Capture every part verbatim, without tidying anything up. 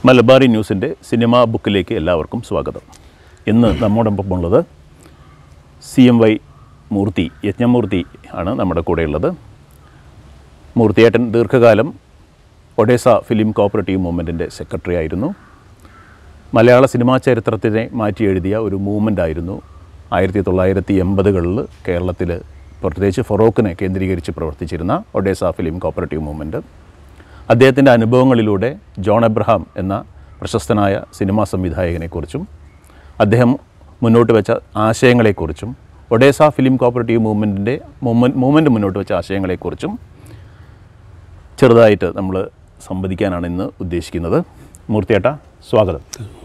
Malabari ന്യൂസിൻ്റെ cinema ബുക്കിലേക്ക് എല്ലാവർക്കും സ്വാഗതം. ഇന്ന് നമ്മോടൊപ്പം ഉള്ളത് C M Y Murthy, Yajnamurthy ആണ് നമ്മുടെ കൂടെയുള്ളത്. മൂർത്തിയേട്ടൻ ദീർഘകാലം ഒഡേസ ഫിലിം കോപ്പറേറ്റീവ് മൂവ്മെൻറ്റിൻ്റെ സെക്രട്ടറി ആയിരുന്നു. മലയാള സിനിമാ ചരിത്രത്തിനെ മാറ്റി എഴുതിയ ഒരു മൂവ്മെൻ്റ് ആയിരുന്നു ആയിരത്തി തൊള്ളായിരത്തി എൺപതുകളിൽ കേരളത്തിൽ, പ്രത്യേകിച്ച് ഫറോക്കിനെ കേന്ദ്രീകരിച്ച് പ്രവർത്തിച്ചിരുന്ന ഒഡേസ ഫിലിം കോപ്പറേറ്റീവ് മൂവ്മെൻറ്റ്. അദ്ദേഹത്തിൻ്റെ അനുഭവങ്ങളിലൂടെ ജോൺ എബ്രഹാം എന്ന പ്രശസ്തനായ സിനിമാ സംവിധായകനെക്കുറിച്ചും അദ്ദേഹം മുന്നോട്ട് വെച്ച ആശയങ്ങളെക്കുറിച്ചും ഒഡേസ ഫിലിം കോപ്പറേറ്റീവ് മൂവ്മെൻറ്റിൻ്റെ മൂവ്മെൻറ്റ് മൂവ്മെൻറ്റ് മുന്നോട്ട് വെച്ച ആശയങ്ങളെക്കുറിച്ചും ചെറുതായിട്ട് നമ്മൾ സംവദിക്കാനാണ് ഇന്ന് ഉദ്ദേശിക്കുന്നത്. മൂർത്തിയേട്ടാ, സ്വാഗതം.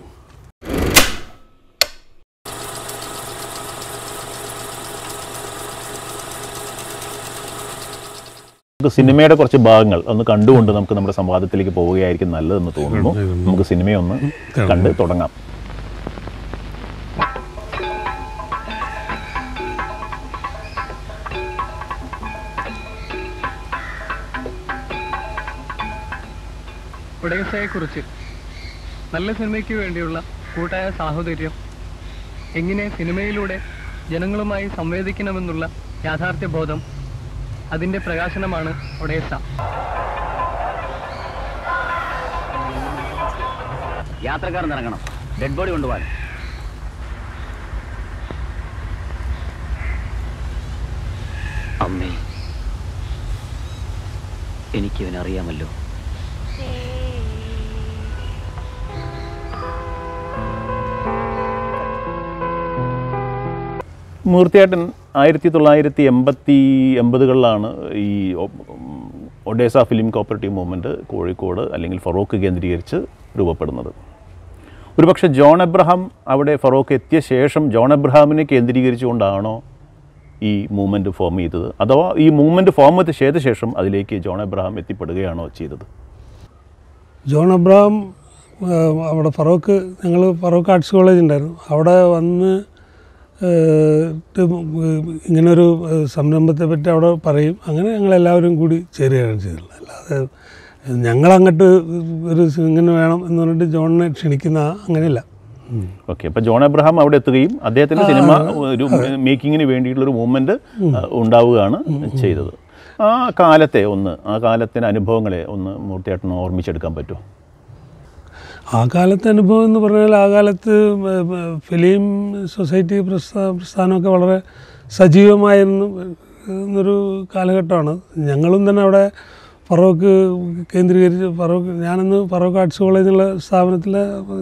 നമുക്ക് സിനിമയുടെ കുറച്ച് ഭാഗങ്ങൾ ഒന്ന് കണ്ടുകൊണ്ട് നമുക്ക് നമ്മുടെ സംവാദത്തിലേക്ക് പോവുകയായിരിക്കും നല്ലതെന്ന് തോന്നുന്നു. നമുക്ക് സിനിമയൊന്ന് കണ്ട് തുടങ്ങാം. ഒഡേസയെക്കുറിച്ച് നല്ല സിനിമയ്ക്ക് വേണ്ടിയുള്ള കൂട്ടായ സാഹോദര്യം, എങ്ങനെ സിനിമയിലൂടെ ജനങ്ങളുമായി സംവേദിക്കണമെന്നുള്ള യാഥാർത്ഥ്യബോധം, അതിൻ്റെ പ്രകാശനമാണ് ഒഡേസ. യാത്രക്കാരൻ ഇറങ്ങണം, ഡെഡ് ബോഡി കൊണ്ടുപോകാൻ. അമ്മേ, എനിക്കിവനറിയാമല്ലോ. മൂർത്തിയേട്ടൻ ആയിരത്തി തൊള്ളായിരത്തി എൺപത്തി എൺപതുകളിലാണ് ഈ Odessa film cooperative movement Kozhikode അല്ലെങ്കിൽ ഫറോക്ക് കേന്ദ്രീകരിച്ച് രൂപപ്പെടുന്നത്. ഒരുപക്ഷെ ജോൺ എബ്രഹാം അവിടെ ഫറോക്ക് എത്തിയ ശേഷം ജോൺ എബ്രഹാമിനെ കേന്ദ്രീകരിച്ചുകൊണ്ടാണോ ഈ മൂവ്മെൻറ്റ് ഫോം ചെയ്തത്, അഥവാ ഈ മൂവ്മെൻറ്റ് ഫോം ചെയ്ത ശേഷം അതിലേക്ക് ജോൺ എബ്രഹാം എത്തിപ്പെടുകയാണോ ചെയ്തത്? ജോൺ എബ്രഹാം അവിടെ ഫറോക്ക്, ഞങ്ങൾ ഫറോക്ക് ആർട്സ് കോളേജ് ഉണ്ടായിരുന്നു, അവിടെ വന്ന് ഇങ്ങനൊരു സംരംഭത്തെ പറ്റി അവിടെ പറയും. അങ്ങനെ ഞങ്ങളെല്ലാവരും കൂടി ചേരുകയാണ് ചെയ്തിട്ടുള്ളത്. അല്ലാതെ ഞങ്ങളങ്ങോട്ട് ഒരു ഇങ്ങനെ വേണം എന്ന് പറഞ്ഞിട്ട് ജോണിനെ ക്ഷണിക്കുന്ന അങ്ങനെയല്ല. ഓക്കെ, അപ്പോൾ ജോൺ എബ്രഹാം അവിടെ എത്തുകയും അദ്ദേഹത്തിൻ്റെ സിനിമ ഒരു മേക്കിങ്ങിന് വേണ്ടിയിട്ടുള്ളൊരു മൂവ്മെൻറ്റ് ഉണ്ടാവുകയാണ് ചെയ്തത്. ആ കാലത്തെ ഒന്ന് ആ കാലത്തിൻ്റെ അനുഭവങ്ങളെ ഒന്ന് മൂർത്തിയേട്ടന് ഓർമ്മിച്ചെടുക്കാൻ പറ്റുമോ? ആ കാലത്തെ അനുഭവം എന്ന് പറഞ്ഞാൽ, ആ കാലത്ത് ഫിലിം സൊസൈറ്റി പ്രസ്ഥാ പ്രസ്ഥാനമൊക്കെ വളരെ സജീവമായിരുന്നു എന്നൊരു കാലഘട്ടമാണ്. ഞങ്ങളും തന്നെ അവിടെ ഫറോക്ക് കേന്ദ്രീകരിച്ച് ഫറോക്ക് ഞാനന്ന് ഫറോക്ക് ആർട്സ് കോളേജിലുള്ള സ്ഥാപനത്തിൽ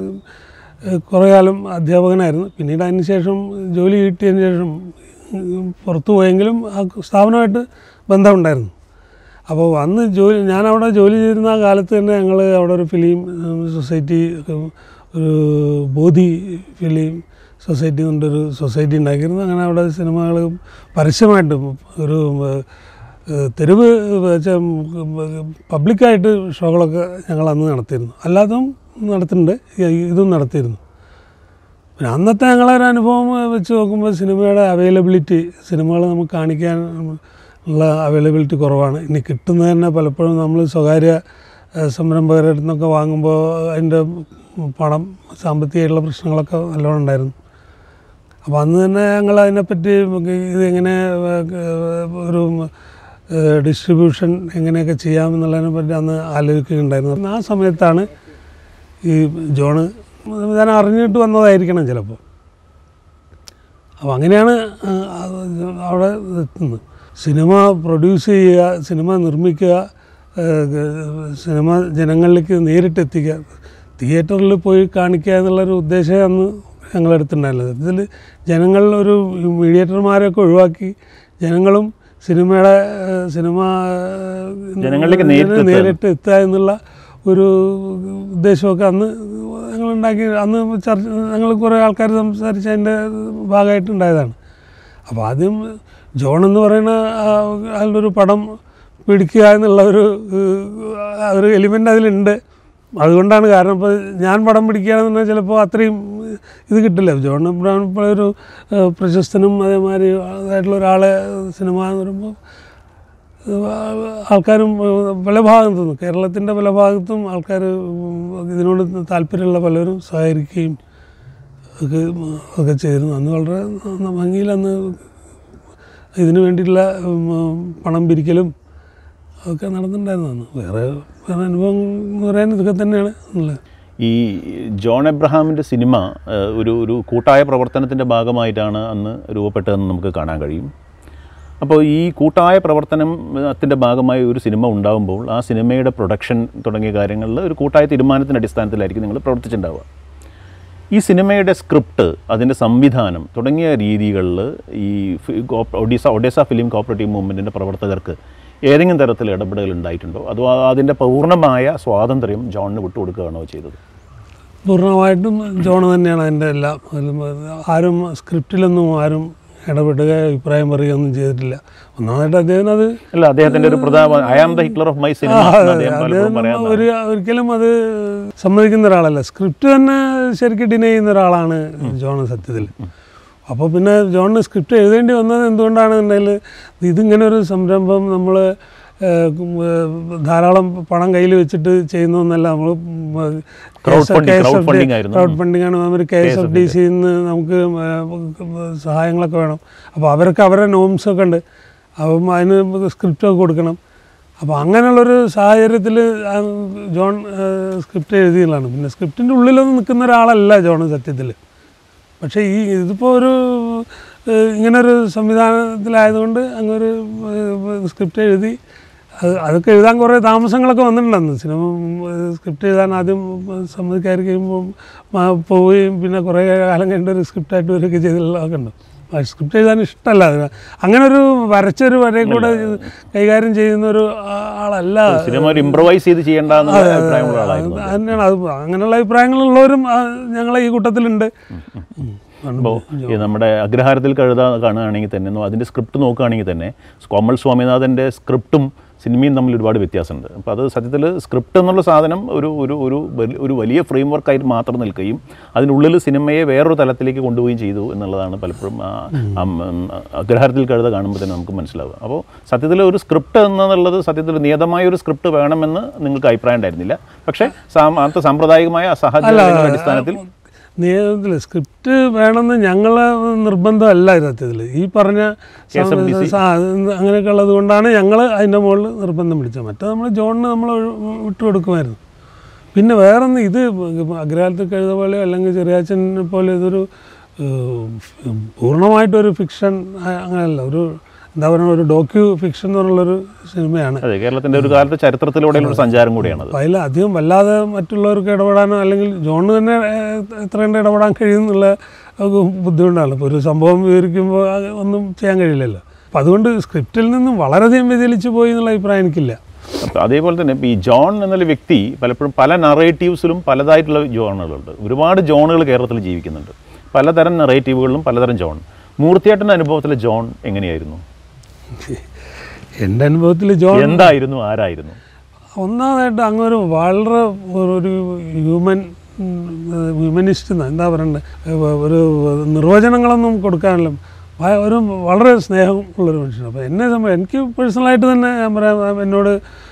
കുറേ കാലം അധ്യാപകനായിരുന്നു. പിന്നീട് അതിന് ശേഷം ജോലി കിട്ടിയതിന് ശേഷം പുറത്തു പോയെങ്കിലും ആ സ്ഥാപനമായിട്ട് ബന്ധമുണ്ടായിരുന്നു. അപ്പോൾ അന്ന് ജോലി ഞാനവിടെ ജോലി ചെയ്തിരുന്ന ആ കാലത്ത് തന്നെ ഞങ്ങൾ അവിടെ ഒരു ഫിലിം സൊസൈറ്റി, ഒരു ബോധി ഫിലിം സൊസൈറ്റി കൊണ്ടൊരു സൊസൈറ്റി ഉണ്ടാക്കിയിരുന്നു. അങ്ങനെ അവിടെ സിനിമകൾ പരസ്യമായിട്ട് ഒരു തെരുവ് പബ്ലിക്കായിട്ട് ഷോകളൊക്കെ ഞങ്ങൾ അന്ന് നടത്തിയിരുന്നു. അല്ലാതും നടത്തുന്നുണ്ട്, ഇതും നടത്തിയിരുന്നു. പിന്നെ അന്നത്തെ ഞങ്ങളൊരു അനുഭവം വെച്ച് നോക്കുമ്പോൾ സിനിമയുടെ അവൈലബിലിറ്റി, സിനിമകൾ നമുക്ക് കാണിക്കാൻ ഉള്ള അവൈലബിലിറ്റി കുറവാണ്. ഇനി കിട്ടുന്നത് തന്നെ പലപ്പോഴും നമ്മൾ സ്വകാര്യ സംരംഭകരുടെ അടുത്ത് നിന്നൊക്കെ വാങ്ങുമ്പോൾ അതിൻ്റെ പണം, സാമ്പത്തികമായിട്ടുള്ള പ്രശ്നങ്ങളൊക്കെ നല്ലോണം ഉണ്ടായിരുന്നു. അപ്പോൾ അന്ന് തന്നെ ഞങ്ങൾ അതിനെപ്പറ്റി ഇതെങ്ങനെ ഒരു ഡിസ്ട്രിബ്യൂഷൻ എങ്ങനെയൊക്കെ ചെയ്യാമെന്നുള്ളതിനെ പറ്റി അന്ന് ആലോചിക്കുകയുണ്ടായിരുന്നു. ആ സമയത്താണ് ഈ ജോണ് ഞാൻ അറിഞ്ഞിട്ട് വന്നതായിരിക്കണം ചിലപ്പോൾ. അപ്പോൾ അങ്ങനെയാണ് അവിടെ എത്തുന്നത്. സിനിമ പ്രൊഡ്യൂസ് ചെയ്യുക, സിനിമ നിർമ്മിക്കുക, സിനിമ ജനങ്ങളിലേക്ക് നേരിട്ടെത്തിക്കുക, തിയേറ്ററിൽ പോയി കാണിക്കുക എന്നുള്ളൊരു ഉദ്ദേശം അന്ന് ഞങ്ങളെടുത്തിട്ടുണ്ടായിരുന്നത്. ഇതിൽ ജനങ്ങളിൽ ഒരു മീഡിയേറ്റർമാരെയൊക്കെ ഒഴിവാക്കി ജനങ്ങളും സിനിമയുടെ സിനിമ ജനങ്ങളിലേക്ക് നേരിട്ട് എത്തുക എന്നുള്ള ഒരു ഉദ്ദേശമൊക്കെ അന്ന് ഞങ്ങളുണ്ടാക്കി. അന്ന് ചർച്ച ഞങ്ങൾ കുറേ ആൾക്കാർ സംസാരിച്ച് അതിൻ്റെ ഭാഗമായിട്ടുണ്ടായതാണ്. അപ്പോൾ ആദ്യം ജോൺ എന്ന് പറയുന്ന അതിലൊരു പടം പിടിക്കുക എന്നുള്ള ഒരു ഒരു എലിമെൻ്റ് അതിലുണ്ട്. അതുകൊണ്ടാണ്, കാരണം ഇപ്പോൾ ഞാൻ പടം പിടിക്കുകയാണെന്ന് പറഞ്ഞാൽ ചിലപ്പോൾ അത്രയും ഇത് കിട്ടില്ല. ജോൺ എബ്രഹാം ഇപ്പോൾ ഒരു പ്രശസ്തനും അതേമാതിരി അതായിട്ടുള്ള ഒരാളെ സിനിമ എന്ന് പറയുമ്പോൾ ആൾക്കാരും പല ഭാഗത്തു നിന്നും കേരളത്തിൻ്റെ പല ഭാഗത്തും ആൾക്കാർ ഇതിനോട് താല്പര്യമുള്ള പലരും സഹകരിക്കുകയും ഒക്കെ ഒക്കെ ചെയ്തിരുന്നു. അന്ന് വളരെ ഭംഗിയിൽ അന്ന് ഇതിനു വേണ്ടിയിട്ടുള്ള പണം പിരിക്കലും ഒക്കെ നടന്നിട്ടുണ്ടായിരുന്നു. അന്ന് വേറെ വേറെ അനുഭവം എന്ന് പറയാൻ ഇതൊക്കെ തന്നെയാണ് ഉള്ളത്. ഈ ജോൺ എബ്രഹാമിൻ്റെ സിനിമ ഒരു ഒരു കൂട്ടായ പ്രവർത്തനത്തിൻ്റെ ഭാഗമായിട്ടാണ് അന്ന് രൂപപ്പെട്ടതെന്ന് നമുക്ക് കാണാൻ കഴിയും. അപ്പോൾ ഈ കൂട്ടായ പ്രവർത്തനത്തിൻ്റെ ഭാഗമായി ഒരു സിനിമ ഉണ്ടാകുമ്പോൾ ആ സിനിമയുടെ പ്രൊഡക്ഷൻ തുടങ്ങിയ കാര്യങ്ങളിൽ ഒരു കൂട്ടായ തീരുമാനത്തിൻ്റെ അടിസ്ഥാനത്തിലായിരിക്കും നിങ്ങൾ പ്രവർത്തിച്ചിട്ടുണ്ടാവുക. ഈ സിനിമയുടെ സ്ക്രിപ്റ്റ്, അതിൻ്റെ സംവിധാനം തുടങ്ങിയ രീതികളിൽ ഈ ഒഡീസ ഒഡേസ ഫിലിം കോപ്പറേറ്റീവ് മൂവ്മെൻറ്റിൻ്റെ പ്രവർത്തകർക്ക് ഏതെങ്കിലും തരത്തിൽ ഇടപെടൽ ഉണ്ടായിട്ടുണ്ടോ, അതോ അതിൻ്റെ പൂർണ്ണമായ സ്വാതന്ത്ര്യം ജോണിന് വിട്ടുകൊടുക്കുകയാണോ ചെയ്തത്? പൂർണ്ണമായിട്ടും ജോൺ തന്നെയാണ് അതിൻ്റെ എല്ലാം. ആരും സ്ക്രിപ്റ്റിലൊന്നും ആരും ഇടപെടുക അഭിപ്രായം പറയുകയൊന്നും ചെയ്തിട്ടില്ല. ഒന്നാമതായിട്ട് അദ്ദേഹം അത് അല്ല അദ്ദേഹത്തിൻ്റെ ഒരു പ്രധാന I am the Hitler of my cinema ഒരു ഒരിക്കലും അത് സമ്മതിക്കുന്ന ഒരാളല്ല. സ്ക്രിപ്റ്റ് തന്നെ ശരിക്കും ഡിനൈ ചെയ്യുന്ന ഒരാളാണ് ജോൺ സത്യത്തിൽ. അപ്പോൾ പിന്നെ ജോണിന് സ്ക്രിപ്റ്റ് എഴുതേണ്ടി വന്നത് എന്തുകൊണ്ടാണെന്നുണ്ടെങ്കിൽ ഇതിങ്ങനെ ഒരു സംരംഭം നമ്മൾ ധാരാളം പണം കയ്യിൽ വെച്ചിട്ട് ചെയ്യുന്നതെന്നല്ല. നമ്മൾ ക്രൗഡ് ഫണ്ടിങ് ആണ്. അവർ കെ എസ് എഫ് ഡി സിയിൽ നിന്ന് നമുക്ക് സഹായങ്ങളൊക്കെ വേണം. അപ്പോൾ അവരൊക്കെ അവരുടെ നോംസൊക്കെ ഉണ്ട്. അപ്പം അതിന് സ്ക്രിപ്റ്റൊക്കെ കൊടുക്കണം. അപ്പോൾ അങ്ങനെയുള്ളൊരു സാഹചര്യത്തിൽ ജോൺ സ്ക്രിപ്റ്റ് എഴുതിയതാണ്. പിന്നെ സ്ക്രിപ്റ്റിൻ്റെ ഉള്ളിലൊന്നും നിൽക്കുന്ന ഒരാളല്ല ജോൺ സത്യത്തിൽ. പക്ഷേ ഈ ഇതിപ്പോൾ ഒരു ഇങ്ങനൊരു സംവിധാനത്തിലായതുകൊണ്ട് അങ്ങൊരു സ്ക്രിപ്റ്റ് എഴുതി അത് അതൊക്കെ എഴുതാൻ കുറേ താമസങ്ങളൊക്കെ വന്നിട്ടുണ്ടെന്ന്. സിനിമ സ്ക്രിപ്റ്റ് എഴുതാൻ ആദ്യം സമ്മതിക്കാരി കഴിയുമ്പോൾ പോവുകയും പിന്നെ കുറേ കാലം കഴിഞ്ഞ ഒരു സ്ക്രിപ്റ്റായിട്ട് വരികയൊക്കെ ചെയ്തിട്ടുള്ളതൊക്കെ ഉണ്ട്. സ്ക്രിപ്റ്റ് എഴുതാൻ ഇഷ്ടമല്ല. അങ്ങനെ ഒരു വരച്ചൊരു വരെ കൂടെ കൈകാര്യം ചെയ്യുന്ന ഒരു ആളല്ല. ഇംപ്രവൈസ് ചെയ്ത് ചെയ്യേണ്ട തന്നെയാണ് അത്. അങ്ങനെയുള്ള അഭിപ്രായങ്ങളുള്ളവരും ഞങ്ങളെ ഈ കൂട്ടത്തിലുണ്ട്. ഇപ്പോൾ നമ്മുടെ അഗ്രഹാരത്തിൽ കഴുത കാണുകയാണെങ്കിൽ തന്നെ അതിൻ്റെ സ്ക്രിപ്റ്റ് നോക്കുകയാണെങ്കിൽ തന്നെ കോമൾ സ്വാമിനാഥൻ്റെ സ്ക്രിപ്റ്റും സിനിമയും തമ്മിൽ ഒരുപാട് വ്യത്യാസമുണ്ട്. അപ്പോൾ അത് സത്യത്തിൽ സ്ക്രിപ്റ്റ് എന്നുള്ള സാധനം ഒരു ഒരു ഒരു ഒരു വലിയ ഫ്രെയിം വർക്കായിട്ട് മാത്രം നിൽക്കുകയും അതിനുള്ളിൽ സിനിമയെ വേറൊരു തലത്തിലേക്ക് കൊണ്ടുപോവുകയും ചെയ്തു എന്നുള്ളതാണ് പലപ്പോഴും അഗ്രഹാരത്തിൽ കഴുത കാണുമ്പോൾ തന്നെ നമുക്ക് മനസ്സിലാവുക. അപ്പോൾ സത്യത്തിൽ ഒരു സ്ക്രിപ്റ്റ് എന്നുള്ളത് സത്യത്തിൽ നിയതമായ ഒരു സ്ക്രിപ്റ്റ് വേണമെന്ന് നിങ്ങൾക്ക് അഭിപ്രായം ഉണ്ടായിരുന്നില്ല. പക്ഷേ അന്നത്തെ സാമ്പ്രദായികമായ സാഹചര്യങ്ങളുടെ അടിസ്ഥാനത്തിൽ നിയമത്തിൽ സ്ക്രിപ്റ്റ് വേണമെന്ന് ഞങ്ങളെ നിർബന്ധമല്ല സത്യത്തിൽ. ഈ പറഞ്ഞ അങ്ങനെയൊക്കെ ഉള്ളത് കൊണ്ടാണ് ഞങ്ങൾ അതിൻ്റെ മുകളിൽ നിർബന്ധം പിടിച്ചത്. മറ്റേ നമ്മൾ ജോണിന് നമ്മൾ വിട്ടുകൊടുക്കുമായിരുന്നു. പിന്നെ വേറൊന്ന് ഇത് അഗ്രഹാരത്തിൽ കഴുത പോലെ അല്ലെങ്കിൽ ചെറിയാച്ചനെ പോലെ ഇതൊരു പൂർണ്ണമായിട്ടൊരു ഫിക്ഷൻ അങ്ങനെയല്ല. ഒരു എന്താ പറയുക ഒരു ഡോക്യു ഫിക്ഷൻ എന്ന് പറഞ്ഞുള്ളൊരു സിനിമയാണ്. അതെ, കേരളത്തിൻ്റെ ഒരു കാലത്ത് ചരിത്രത്തിലൂടെയുള്ള ഒരു സഞ്ചാരം കൂടിയാണ്. അപ്പോൾ അതിൽ അധികം വല്ലാതെ മറ്റുള്ളവർക്ക് ഇടപെടാനോ അല്ലെങ്കിൽ ജോണിന് തന്നെ എത്ര കണ്ട് ഇടപെടാൻ കഴിയുമെന്നുള്ള ബുദ്ധിമുട്ടാണ്. ഇപ്പോൾ ഒരു സംഭവം വിവരിക്കുമ്പോൾ ഒന്നും ചെയ്യാൻ കഴിയില്ലല്ലോ. അപ്പോൾ അതുകൊണ്ട് സ്ക്രിപ്റ്റിൽ നിന്നും വളരെയധികം വ്യതിചലിച്ചു പോയി എന്നുള്ള അഭിപ്രായം എനിക്കില്ല. അപ്പോൾ അതേപോലെ തന്നെ ഈ ജോൺ എന്നുള്ള വ്യക്തി പലപ്പോഴും പല നറേറ്റീവ്സിലും പലതായിട്ടുള്ള ജോണുകളുണ്ട്. ഒരുപാട് ജോണുകൾ കേരളത്തിൽ ജീവിക്കുന്നുണ്ട്. പലതരം നറേറ്റീവുകളിലും പലതരം ജോൺ. മൂർത്തിയേട്ടൻ്റെ അനുഭവത്തിൽ ജോൺ എങ്ങനെയായിരുന്നു? എൻ്റെ അനുഭവത്തിൽ ജോൺ എന്തായിരുന്നു, ആരായിരുന്നു? ഒന്നാമതായിട്ട് അങ്ങൊരു വളരെ ഒരു ഹ്യൂമൻ ഹ്യൂമനിസ്റ്റ് എന്താ പറയണ്ടത്, ഒരു നിർവചനങ്ങളൊന്നും കൊടുക്കാനല്ല, ഒരു വളരെ സ്നേഹം ഉള്ളൊരു മനുഷ്യനാണ്. അപ്പോൾ എന്നെ സംബന്ധിച്ച് എനിക്ക് പേഴ്സണലായിട്ട് തന്നെ ഞാൻ പറയാം, എന്നോട്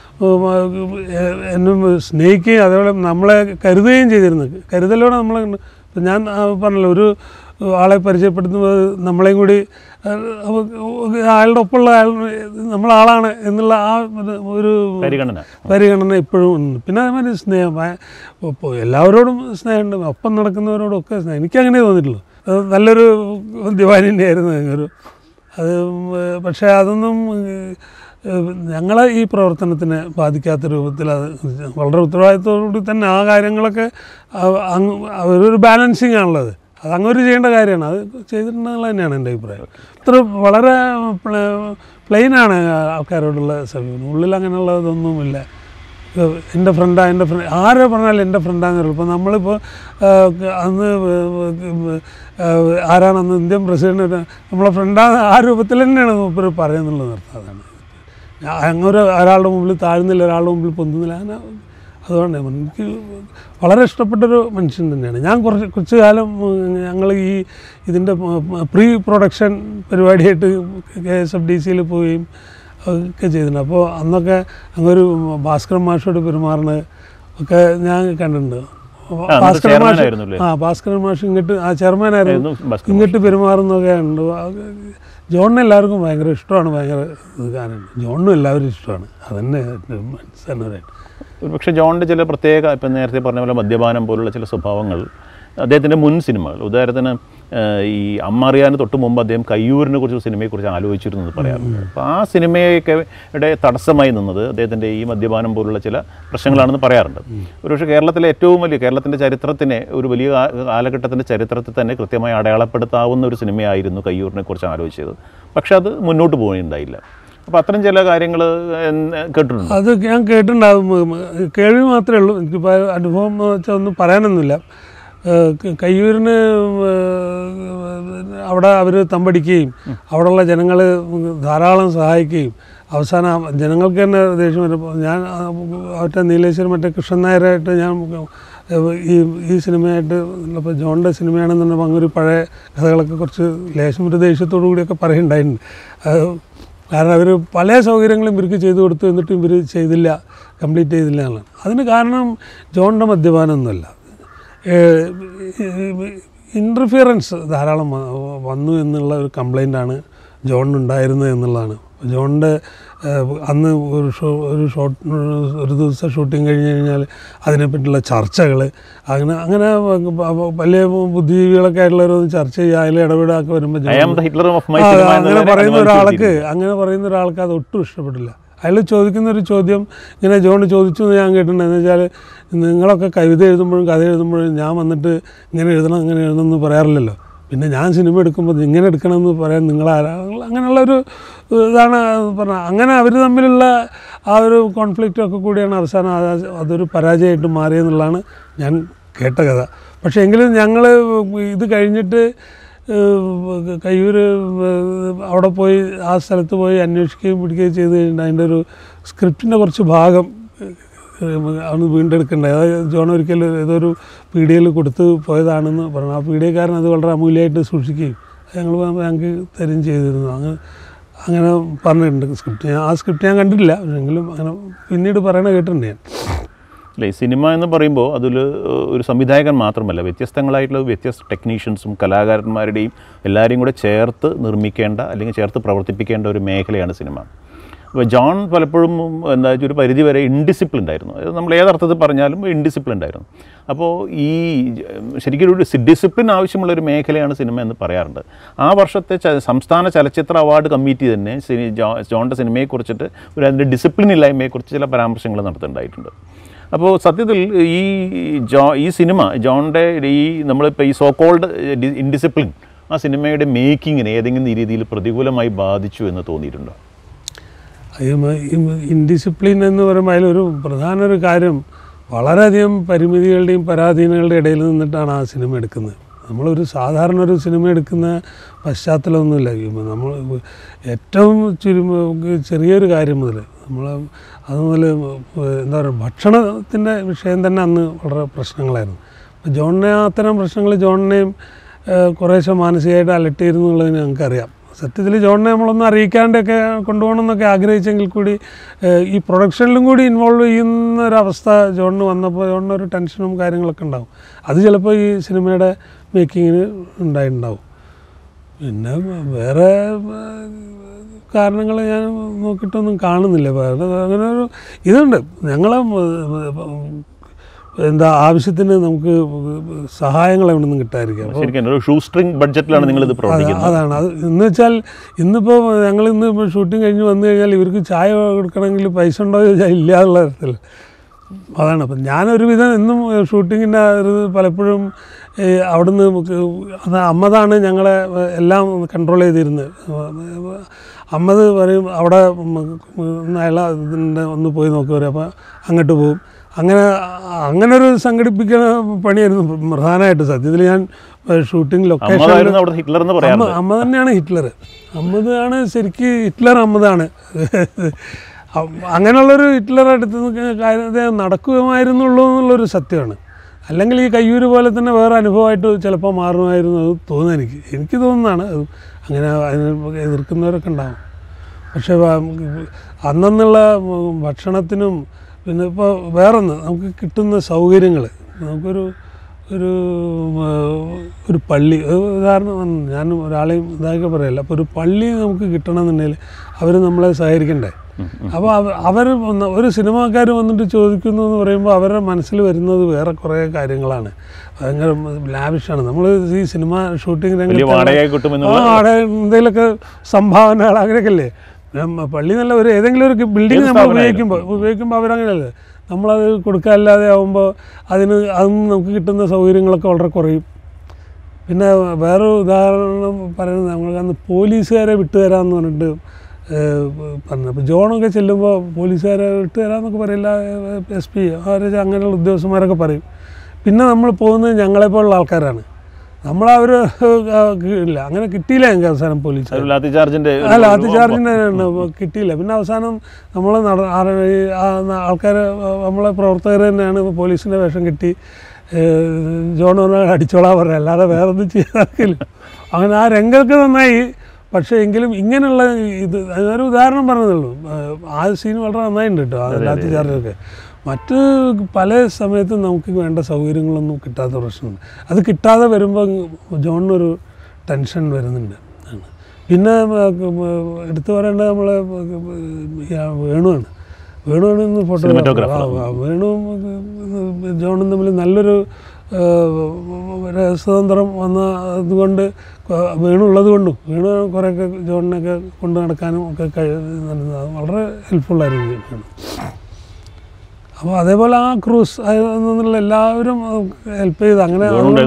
എന്നെ സ്നേഹിക്കുകയും അതേപോലെ നമ്മളെ കരുതുകയും ചെയ്തിരുന്നു. കരുതലോടെ നമ്മളെ ഇപ്പം ഞാൻ പറഞ്ഞല്ലോ, ഒരു ആളെ പരിചയപ്പെടുത്തുമ്പോൾ നമ്മളെയും കൂടി അയാളുടെ ഒപ്പമുള്ള ആൾ നമ്മളാളാണ് എന്നുള്ള ആ ഒരു പരിഗണന പരിഗണന ഇപ്പോഴും ഉണ്ട്. പിന്നെ അതേമാതിരി സ്നേഹം, ഇപ്പോൾ എല്ലാവരോടും സ്നേഹമുണ്ട്, ഒപ്പം നടക്കുന്നവരോടൊക്കെ സ്നേഹം. എനിക്കങ്ങനെ തോന്നിയിട്ടുള്ളൂ. അത് നല്ലൊരു ദിവാനിൻ്റെ ആയിരുന്നു ഒരു അത്. പക്ഷേ അതൊന്നും ഞങ്ങളെ ഈ പ്രവർത്തനത്തിനെ ബാധിക്കാത്ത രൂപത്തിൽ അത് വളരെ ഉത്തരവാദിത്തത്തോടുകൂടി തന്നെ ആ കാര്യങ്ങളൊക്കെ അങ്ങ് ഒരു ബാലൻസിങ് ആണുള്ളത്. അത് അങ്ങൊരു ചെയ്യേണ്ട കാര്യമാണ്. അത് ചെയ്തിട്ടുണ്ടെന്നുള്ള തന്നെയാണ് എൻ്റെ അഭിപ്രായം. അത്ര വളരെ പ്ലെയിനാണ് ആൾക്കാരോടുള്ള സമീപനം. ഉള്ളിൽ അങ്ങനെയുള്ളതൊന്നുമില്ല. എൻ്റെ ഫ്രണ്ടാണ് എൻ്റെ ഫ്രണ്ട് ആരെ പറഞ്ഞാലും എൻ്റെ ഫ്രണ്ടാന്ന് പറയുള്ളൂ. ഇപ്പോൾ നമ്മളിപ്പോൾ അന്ന് ആരാണ് അന്ന് ഇന്ത്യൻ പ്രസിഡന്റ് നമ്മളെ ഫ്രണ്ടാണ് ആ രൂപത്തിൽ തന്നെയാണ് മൂപ്പർ പറയുന്നുള്ളത് നിർത്താം. അതാണ് അങ്ങൊരു ഒരാളുടെ മുമ്പിൽ താഴ്ന്നില്ല, ഒരാളുടെ മുമ്പിൽ പൊന്തുന്നില്ല. അങ്ങനെ അതുകൊണ്ട് എനിക്ക് വളരെ ഇഷ്ടപ്പെട്ടൊരു മനുഷ്യൻ തന്നെയാണ്. ഞാൻ കുറച്ച് കുറച്ച് കാലം ഞങ്ങൾ ഈ ഇതിൻ്റെ പ്രീ പ്രൊഡക്ഷൻ പരിപാടിയായിട്ട് കെ എസ് എഫ് ഡി സിയിൽ പോവുകയും ഒക്കെ ചെയ്തിട്ടുണ്ട്. അപ്പോൾ അന്നൊക്കെ അങ്ങൊരു ഭാസ്കരൻ മാഷോട് പെരുമാറുന്നത് ഒക്കെ ഞാൻ കണ്ടിട്ടുണ്ട്. ഭാസ്കരൻ മാഷ് ആ ഭാസ്കരൻ മാഷ് ഇങ്ങോട്ട് ആ ചെയർമാനായിരുന്നു, ഇങ്ങോട്ട് പെരുമാറുന്നൊക്കെ ഉണ്ട്. ജോണിനെ എല്ലാവർക്കും ഭയങ്കര ഇഷ്ടമാണ്, ഭയങ്കര ഇത് കാണുന്നുണ്ട്. ജോണിനും എല്ലാവരും ഇഷ്ടമാണ്, അതന്നെ മനസ്സിലായിട്ട്. ഒരു പക്ഷേ ജോണിൻ്റെ ചില പ്രത്യേക, ഇപ്പം നേരത്തെ പറഞ്ഞ പോലെ മദ്യപാനം പോലുള്ള ചില സ്വഭാവങ്ങൾ അദ്ദേഹത്തിൻ്റെ മുൻ സിനിമകൾ, ഉദാഹരണത്തിന് ഈ അമ്മ അറിയാന് തൊട്ട് മുമ്പ് അദ്ദേഹം കയ്യൂരിനെ കുറിച്ച് സിനിമയെക്കുറിച്ച് ആലോചിച്ചിരുന്നത് പറയാറുണ്ട്. അപ്പോൾ ആ സിനിമയൊക്കെ തടസ്സമായി നിന്നത് അദ്ദേഹത്തിൻ്റെ ഈ മദ്യപാനം പോലുള്ള ചില പ്രശ്നങ്ങളാണെന്ന് പറയാറുണ്ട്. ഒരുപക്ഷെ കേരളത്തിലെ ഏറ്റവും വലിയ, കേരളത്തിൻ്റെ ചരിത്രത്തിനെ ഒരു വലിയ കാലഘട്ടത്തിൻ്റെ ചരിത്രത്തിൽ തന്നെ കൃത്യമായി അടയാളപ്പെടുത്താവുന്ന ഒരു സിനിമയായിരുന്നു കയ്യൂരിനെ കുറിച്ച് ആലോചിച്ചത്. പക്ഷെ അത് മുന്നോട്ട് പോകുന്നുണ്ടായില്ല. അപ്പോൾ അത്തരം ചില കാര്യങ്ങൾ കേട്ടിട്ടുണ്ട്. അത് ഞാൻ കേട്ടിട്ടുണ്ടാകും, കേൾവി മാത്രമേ ഉള്ളൂ. എനിക്കിപ്പോൾ അനുഭവം എന്ന് വെച്ചാൽ ഒന്നും പറയാനൊന്നുമില്ല. കയ്യൂരിന് അവിടെ അവർ തമ്പടിക്കുകയും അവിടെയുള്ള ജനങ്ങൾ ധാരാളം സഹായിക്കുകയും അവസാനം ജനങ്ങൾക്ക് തന്നെ ദേഷ്യം വരുമ്പോൾ ഞാൻ ഒറ്റ നീലേശ്വരം മറ്റേ കൃഷ്ണൻ നായരായിട്ട് ഞാൻ ഈ ഈ സിനിമയായിട്ട് ഇപ്പോൾ ജോണിൻ്റെ സിനിമയാണെന്നുണ്ടെങ്കിൽ അങ്ങൊരു പഴയ കഥകളൊക്കെ കുറച്ച് ലേശം ഒരു ദേഷ്യത്തോടു കൂടിയൊക്കെ പറയുന്നുണ്ടായിട്ടുണ്ട്. കാരണം അവർ പല സൗകര്യങ്ങളും ഇവർക്ക് ചെയ്തു കൊടുത്തു, എന്നിട്ടും ഇവർ ചെയ്തില്ല, കംപ്ലീറ്റ് ചെയ്തില്ല എന്നുള്ളത്. അതിന് കാരണം ജോണിൻ്റെ മദ്യപാനമൊന്നുമല്ല, ഇൻ്റർഫിയറൻസ് ധാരാളം വന്നു എന്നുള്ള ഒരു കംപ്ലൈൻ്റാണ് ജോണിനുണ്ടായിരുന്നത് എന്നുള്ളതാണ്. ജോണിൻ്റെ അന്ന് ഒരു ഷോ ഒരു ഷോട്ട് ഒരു ദിവസം ഷൂട്ടിങ് കഴിഞ്ഞ് കഴിഞ്ഞാൽ അതിനെപ്പറ്റിയുള്ള ചർച്ചകൾ അങ്ങനെ അങ്ങനെ വലിയ ബുദ്ധിജീവികളൊക്കെ ആയിട്ടുള്ളവരൊന്നും ചർച്ച ചെയ്യുക, അതിൽ ഇടപെടാക്കെ വരുമ്പോൾ അങ്ങനെ പറയുന്ന ഒരാൾക്ക് അങ്ങനെ പറയുന്ന ഒരാൾക്ക് അത് ഒട്ടും ഇഷ്ടപ്പെട്ടില്ല. അയാൾ ചോദിക്കുന്നൊരു ചോദ്യം ഇങ്ങനെ ജോൺ ചോദിച്ചു എന്ന് ഞാൻ കേട്ടിട്ടുണ്ട്. എന്ന് വെച്ചാൽ നിങ്ങളൊക്കെ കവിത എഴുതുമ്പോഴും കഥ എഴുതുമ്പോഴും ഞാൻ വന്നിട്ട് ഇങ്ങനെ എഴുതണം ഇങ്ങനെ എഴുതണമെന്ന് പറയാറില്ലല്ലോ, പിന്നെ ഞാൻ സിനിമ എടുക്കുമ്പോൾ ഇങ്ങനെ എടുക്കണമെന്ന് പറയാൻ നിങ്ങളാരാ, അങ്ങനെയുള്ളൊരു ഇതാണ് പറഞ്ഞത്. അങ്ങനെ അവർ തമ്മിലുള്ള ആ ഒരു കോൺഫ്ലിക്റ്റൊക്കെ കൂടിയാണ് അവസാനം അതൊരു പരാജയമായിട്ട് മാറിയെന്നുള്ളതാണ് ഞാൻ കേട്ട കഥ. പക്ഷേ എങ്കിലും ഞങ്ങൾ ഇത് കഴിഞ്ഞിട്ട് കയ്യൂർ അവിടെ പോയി ആ സ്ഥലത്ത് പോയി അന്വേഷിക്കുകയും പിടിക്കുകയും ചെയ്ത് കഴിഞ്ഞിട്ട് അതിൻ്റെ ഒരു സ്ക്രിപ്റ്റിൻ്റെ കുറച്ച് ഭാഗം അന്ന് വീണ്ടെടുക്കേണ്ടത്. അതായത് ജോൺ ഒരിക്കൽ ഏതൊരു പി ഡി എയിൽ കൊടുത്ത് പോയതാണെന്ന് പറഞ്ഞു. ആ പി ഡി എക്കാരൻ അത് വളരെ അമൂല്യമായിട്ട് സൂക്ഷിക്കുകയും ഞങ്ങൾ ഞങ്ങൾക്ക് തരും ചെയ്തിരുന്നു. അങ്ങനെ അങ്ങനെ പറഞ്ഞിട്ടുണ്ട് സ്ക്രിപ്റ്റ്. ഞാൻ ആ സ്ക്രിപ്റ്റ് ഞാൻ കണ്ടിട്ടില്ല, പക്ഷെങ്കിലും അങ്ങനെ പിന്നീട് പറയണ കേട്ടിട്ടുണ്ട് ഞാൻ. അല്ലേ, സിനിമ എന്ന് പറയുമ്പോൾ അതിൽ ഒരു സംവിധായകൻ മാത്രമല്ല, വ്യത്യസ്തങ്ങളായിട്ടുള്ള വ്യത്യസ്ത ടെക്നീഷ്യൻസും കലാകാരന്മാരുടെയും എല്ലാവരെയും കൂടെ ചേർത്ത് നിർമ്മിക്കേണ്ട അല്ലെങ്കിൽ ചേർത്ത് പ്രവർത്തിപ്പിക്കേണ്ട ഒരു മേഖലയാണ് സിനിമ. അപ്പോൾ ജോൺ പലപ്പോഴും എന്താ വെച്ചാൽ ഒരു പരിധി വരെ ഇൻഡിസിപ്ലിൻഡ് ആയിരുന്നു. നമ്മൾ ഏതർത്ഥത്തിൽ പറഞ്ഞാലും ഇൻഡിസിപ്ലിൻഡ് ആയിരുന്നു. അപ്പോൾ ഈ ശരിക്കും ഒരു ഡിസിപ്ലിൻ ആവശ്യമുള്ളൊരു മേഖലയാണ് സിനിമ എന്ന് പറയാറുണ്ട്. ആ വർഷത്തെ സംസ്ഥാന ചലച്ചിത്ര അവാർഡ് കമ്മിറ്റി തന്നെ ജോണിൻ്റെ സിനിമയെക്കുറിച്ചിട്ട് ഒരു അതിൻ്റെ ഡിസിപ്ലിൻ ഇല്ലായ്മയെക്കുറിച്ച് ചില പരാമർശങ്ങൾ നടത്തുന്നുണ്ടായിട്ടുണ്ട്. അപ്പോൾ സത്യത്തിൽ ഈ ജോ ഈ സിനിമ ജോണിൻ്റെ ഈ നമ്മളിപ്പോൾ ഈ സോ കോൾഡ് ഇൻഡിസിപ്ലിൻ ആ സിനിമയുടെ മേക്കിങ്ങിനെ ഏതെങ്കിലും രീതിയിൽ പ്രതികൂലമായി ബാധിച്ചു എന്ന് തോന്നിയിട്ടുണ്ടോ? ഇൻഡിസിപ്ലിൻ എന്ന് പറയുമ്പോൾ അതിലൊരു പ്രധാന ഒരു കാര്യം വളരെയധികം പരിമിതികളുടെയും പരാധീനകളുടെ ഇടയിൽ നിന്നിട്ടാണ് ആ സിനിമ എടുക്കുന്നത്. നമ്മളൊരു സാധാരണ ഒരു സിനിമ എടുക്കുന്ന പശ്ചാത്തലമൊന്നുമില്ല. നമ്മൾ ഏറ്റവും ചുരുമ ചെറിയൊരു കാര്യം മുതൽ നമ്മൾ അതുമുതൽ എന്താ പറയുക ഭക്ഷണത്തിൻ്റെ വിഷയം തന്നെ അന്ന് വളരെ പ്രശ്നങ്ങളായിരുന്നു. അപ്പോൾ ജോണിനെ അത്തരം പ്രശ്നങ്ങൾ ജോണിനെയും കുറേശ്ശെ മാനസികമായിട്ട് അലട്ടിയിരുന്നു എന്നുള്ളത് ഞങ്ങൾക്കറിയാം. സത്യത്തിൽ ജോണിനെ നമ്മളൊന്നും അറിയിക്കാണ്ടൊക്കെ കൊണ്ടുപോകണം എന്നൊക്കെ ആഗ്രഹിച്ചെങ്കിൽ കൂടി ഈ പ്രൊഡക്ഷനിലും കൂടി ഇൻവോൾവ് ചെയ്യുന്ന ഒരവസ്ഥ ജോണിന് വന്നപ്പോൾ ജോണിനൊരു ടെൻഷനും കാര്യങ്ങളൊക്കെ ഉണ്ടാവും. അത് ചിലപ്പോൾ ഈ സിനിമയുടെ മേക്കിങ്ങിന് ഉണ്ടായിട്ടുണ്ടാവും. പിന്നെ വേറെ കാരണങ്ങൾ ഞാൻ നോക്കിയിട്ടൊന്നും കാണുന്നില്ല. വേറെ അങ്ങനെ ഒരു ഇതുണ്ട്, ഞങ്ങളെ എന്താ ആവശ്യത്തിന് നമുക്ക് സഹായങ്ങൾ എവിടെ നിന്നും കിട്ടാതിരിക്കാം. അതാണ് അത്. എന്ന് വെച്ചാൽ ഇന്നിപ്പോൾ ഞങ്ങൾ ഇന്ന് ഇപ്പോൾ ഷൂട്ടിങ് കഴിഞ്ഞ് വന്നു കഴിഞ്ഞാൽ ഇവർക്ക് ചായ കൊടുക്കണമെങ്കിൽ പൈസ ഉണ്ടോ എന്ന് ചോദിച്ചാൽ ഇല്ലാതുള്ള തരത്തിൽ അതാണ്. അപ്പം ഞാനൊരുവിധം എന്നും ഷൂട്ടിങ്ങിൻ്റെ ഒരു പലപ്പോഴും അവിടുന്ന് അത് അമ്മതാണ് ഞങ്ങളെ എല്ലാം കൺട്രോൾ ചെയ്തിരുന്നത്. അമ്മത് പറയും അവിടെ അയാൾ ഇതിൻ്റെ ഒന്ന് പോയി നോക്കി വരും, അപ്പോൾ അങ്ങോട്ട് പോകും. അങ്ങനെ അങ്ങനെ ഒരു സംഘടിപ്പിക്കുന്ന പണിയായിരുന്നു പ്രധാനമായിട്ട്. സത്യത്തിൽ ഞാൻ ഷൂട്ടിംഗ് ലൊക്കേഷൻ അമ്മ അമ്മ തന്നെയാണ് ഹിറ്റ്ലർ. അമ്മതാണ് ശരിക്കും ഹിറ്റ്ലർ അമ്മതാണ്. അങ്ങനെയുള്ളൊരു ഹിറ്റ്ലർ അടുത്ത് കാര്യം നടക്കുമായിരുന്നുള്ളൂ എന്നുള്ളൊരു സത്യമാണ്. അല്ലെങ്കിൽ ഈ കയ്യൂര് പോലെ തന്നെ വേറെ അനുഭവമായിട്ട് ചിലപ്പോൾ മാറുമായിരുന്നു അത് തോന്നുന്നു. എനിക്ക് എനിക്ക് തോന്നുന്നതാണ് അത്. അങ്ങനെ അതിനെ എതിർക്കുന്നവരൊക്കെ ഉണ്ടാകും. പക്ഷേ അന്നുള്ള ഭക്ഷണത്തിനും പിന്നെ ഇപ്പോൾ വേറൊന്ന് നമുക്ക് കിട്ടുന്ന സൗകര്യങ്ങൾ നമുക്കൊരു ഒരു ഒരു പള്ളി ഉദാഹരണം ഞാൻ ഒരാളെയും ഇതാക്കി പറയല്ല. അപ്പോൾ ഒരു പള്ളി നമുക്ക് കിട്ടണമെന്നുണ്ടെങ്കിൽ അവർ നമ്മളെ സഹകരിക്കണ്ടേ. അപ്പോൾ അവർ ഒരു സിനിമാക്കാർ വന്നിട്ട് ചോദിക്കുന്നു എന്ന് പറയുമ്പോൾ അവരുടെ മനസ്സിൽ വരുന്നത് വേറെ കുറേ കാര്യങ്ങളാണ്. ഭയങ്കര ലാവിഷാണ്. നമ്മൾ ഈ സിനിമ ഷൂട്ടിംഗ് രംഗത്ത് വാടക എന്തെങ്കിലുമൊക്കെ സംഭാവനകൾ അങ്ങനെയൊക്കെ അല്ലേ. പള്ളി നല്ല ഒരു ഏതെങ്കിലും ഒരു ബിൽഡിംഗ് നമ്മൾ ഉപയോഗിക്കുമ്പോൾ ഉപയോഗിക്കുമ്പോൾ അവരങ്ങനെയല്ലേ, നമ്മളത് കൊടുക്കാനില്ലാതെ ആകുമ്പോൾ അതിന് അതൊന്നും നമുക്ക് കിട്ടുന്ന സൗകര്യങ്ങളൊക്കെ വളരെ കുറയും. പിന്നെ വേറൊരു ഉദാഹരണം പറയുന്നത് നമ്മൾ അന്ന് പോലീസുകാരെ വിട്ടുതരാമെന്ന് പറഞ്ഞിട്ട് പറഞ്ഞു. അപ്പോൾ ജോണൊക്കെ ചെല്ലുമ്പോൾ പോലീസുകാരെ വിട്ടുതരാമെന്നൊക്കെ പറയില്ല, എസ് പി അവർ അങ്ങനെയുള്ള ഉദ്യോഗസ്ഥന്മാരൊക്കെ പറയും. പിന്നെ നമ്മൾ പോകുന്നത് ഞങ്ങളെപ്പോലുള്ള ആൾക്കാരാണ്. നമ്മളവർ ഇല്ല അങ്ങനെ കിട്ടിയില്ല ഞങ്ങൾക്ക് അവസാനം പോലീസ് ലാത്തി ചാർജിൻ്റെ അല്ല ലാത്തി ചാർജിൻ്റെ കിട്ടിയില്ല. പിന്നെ അവസാനം നമ്മൾ നട ആൾക്കാർ നമ്മളെ പ്രവർത്തകർ തന്നെയാണ് പോലീസിൻ്റെ വേഷം കിട്ടി ജോൺ പറഞ്ഞാൽ അടിച്ചോളാൻ പറഞ്ഞത്, അല്ലാതെ വേറെ ഒന്നും ചെയ്യാറില്ല. അങ്ങനെ ആ രംഗമൊക്കെ നന്നായി. പക്ഷേ എങ്കിലും ഇങ്ങനെയുള്ള ഇത് അതൊരു ഉദാഹരണം പറഞ്ഞതുള്ളൂ. ആ സീൻ വളരെ നന്നായിട്ടുണ്ട് കേട്ടോ, ആ ലാത്തി ചാർജൊക്കെ. മറ്റ് പല സമയത്തും നമുക്ക് വേണ്ട സൗകര്യങ്ങളൊന്നും കിട്ടാത്ത പ്രശ്നമുണ്ട്. അത് കിട്ടാതെ വരുമ്പോൾ ജോണിനൊരു ടെൻഷൻ വരുന്നുണ്ട്. പിന്നെ എടുത്തു പറയേണ്ടത് നമ്മളെ വേണുവാണ്. വേണുവാണ് ഇന്ന് ഫോട്ടോഗ്രാഫർ. വേണുവും ജോണും തമ്മിൽ നല്ലൊരു രസതന്ത്രം വന്ന അതുകൊണ്ട് വേണു ഉള്ളത് കൊണ്ടും വേണു കുറേയൊക്കെ ജോണിനൊക്കെ കൊണ്ട് നടക്കാനും ഒക്കെ കഴിയുന്നത് വളരെ ഹെൽപ്ഫുള്ളായിരുന്നു വേണു. അപ്പോൾ അതേപോലെ ആ ക്രൂസ് എന്നുള്ള എല്ലാവരും ഹെൽപ്പ് ചെയ്ത് അങ്ങനെ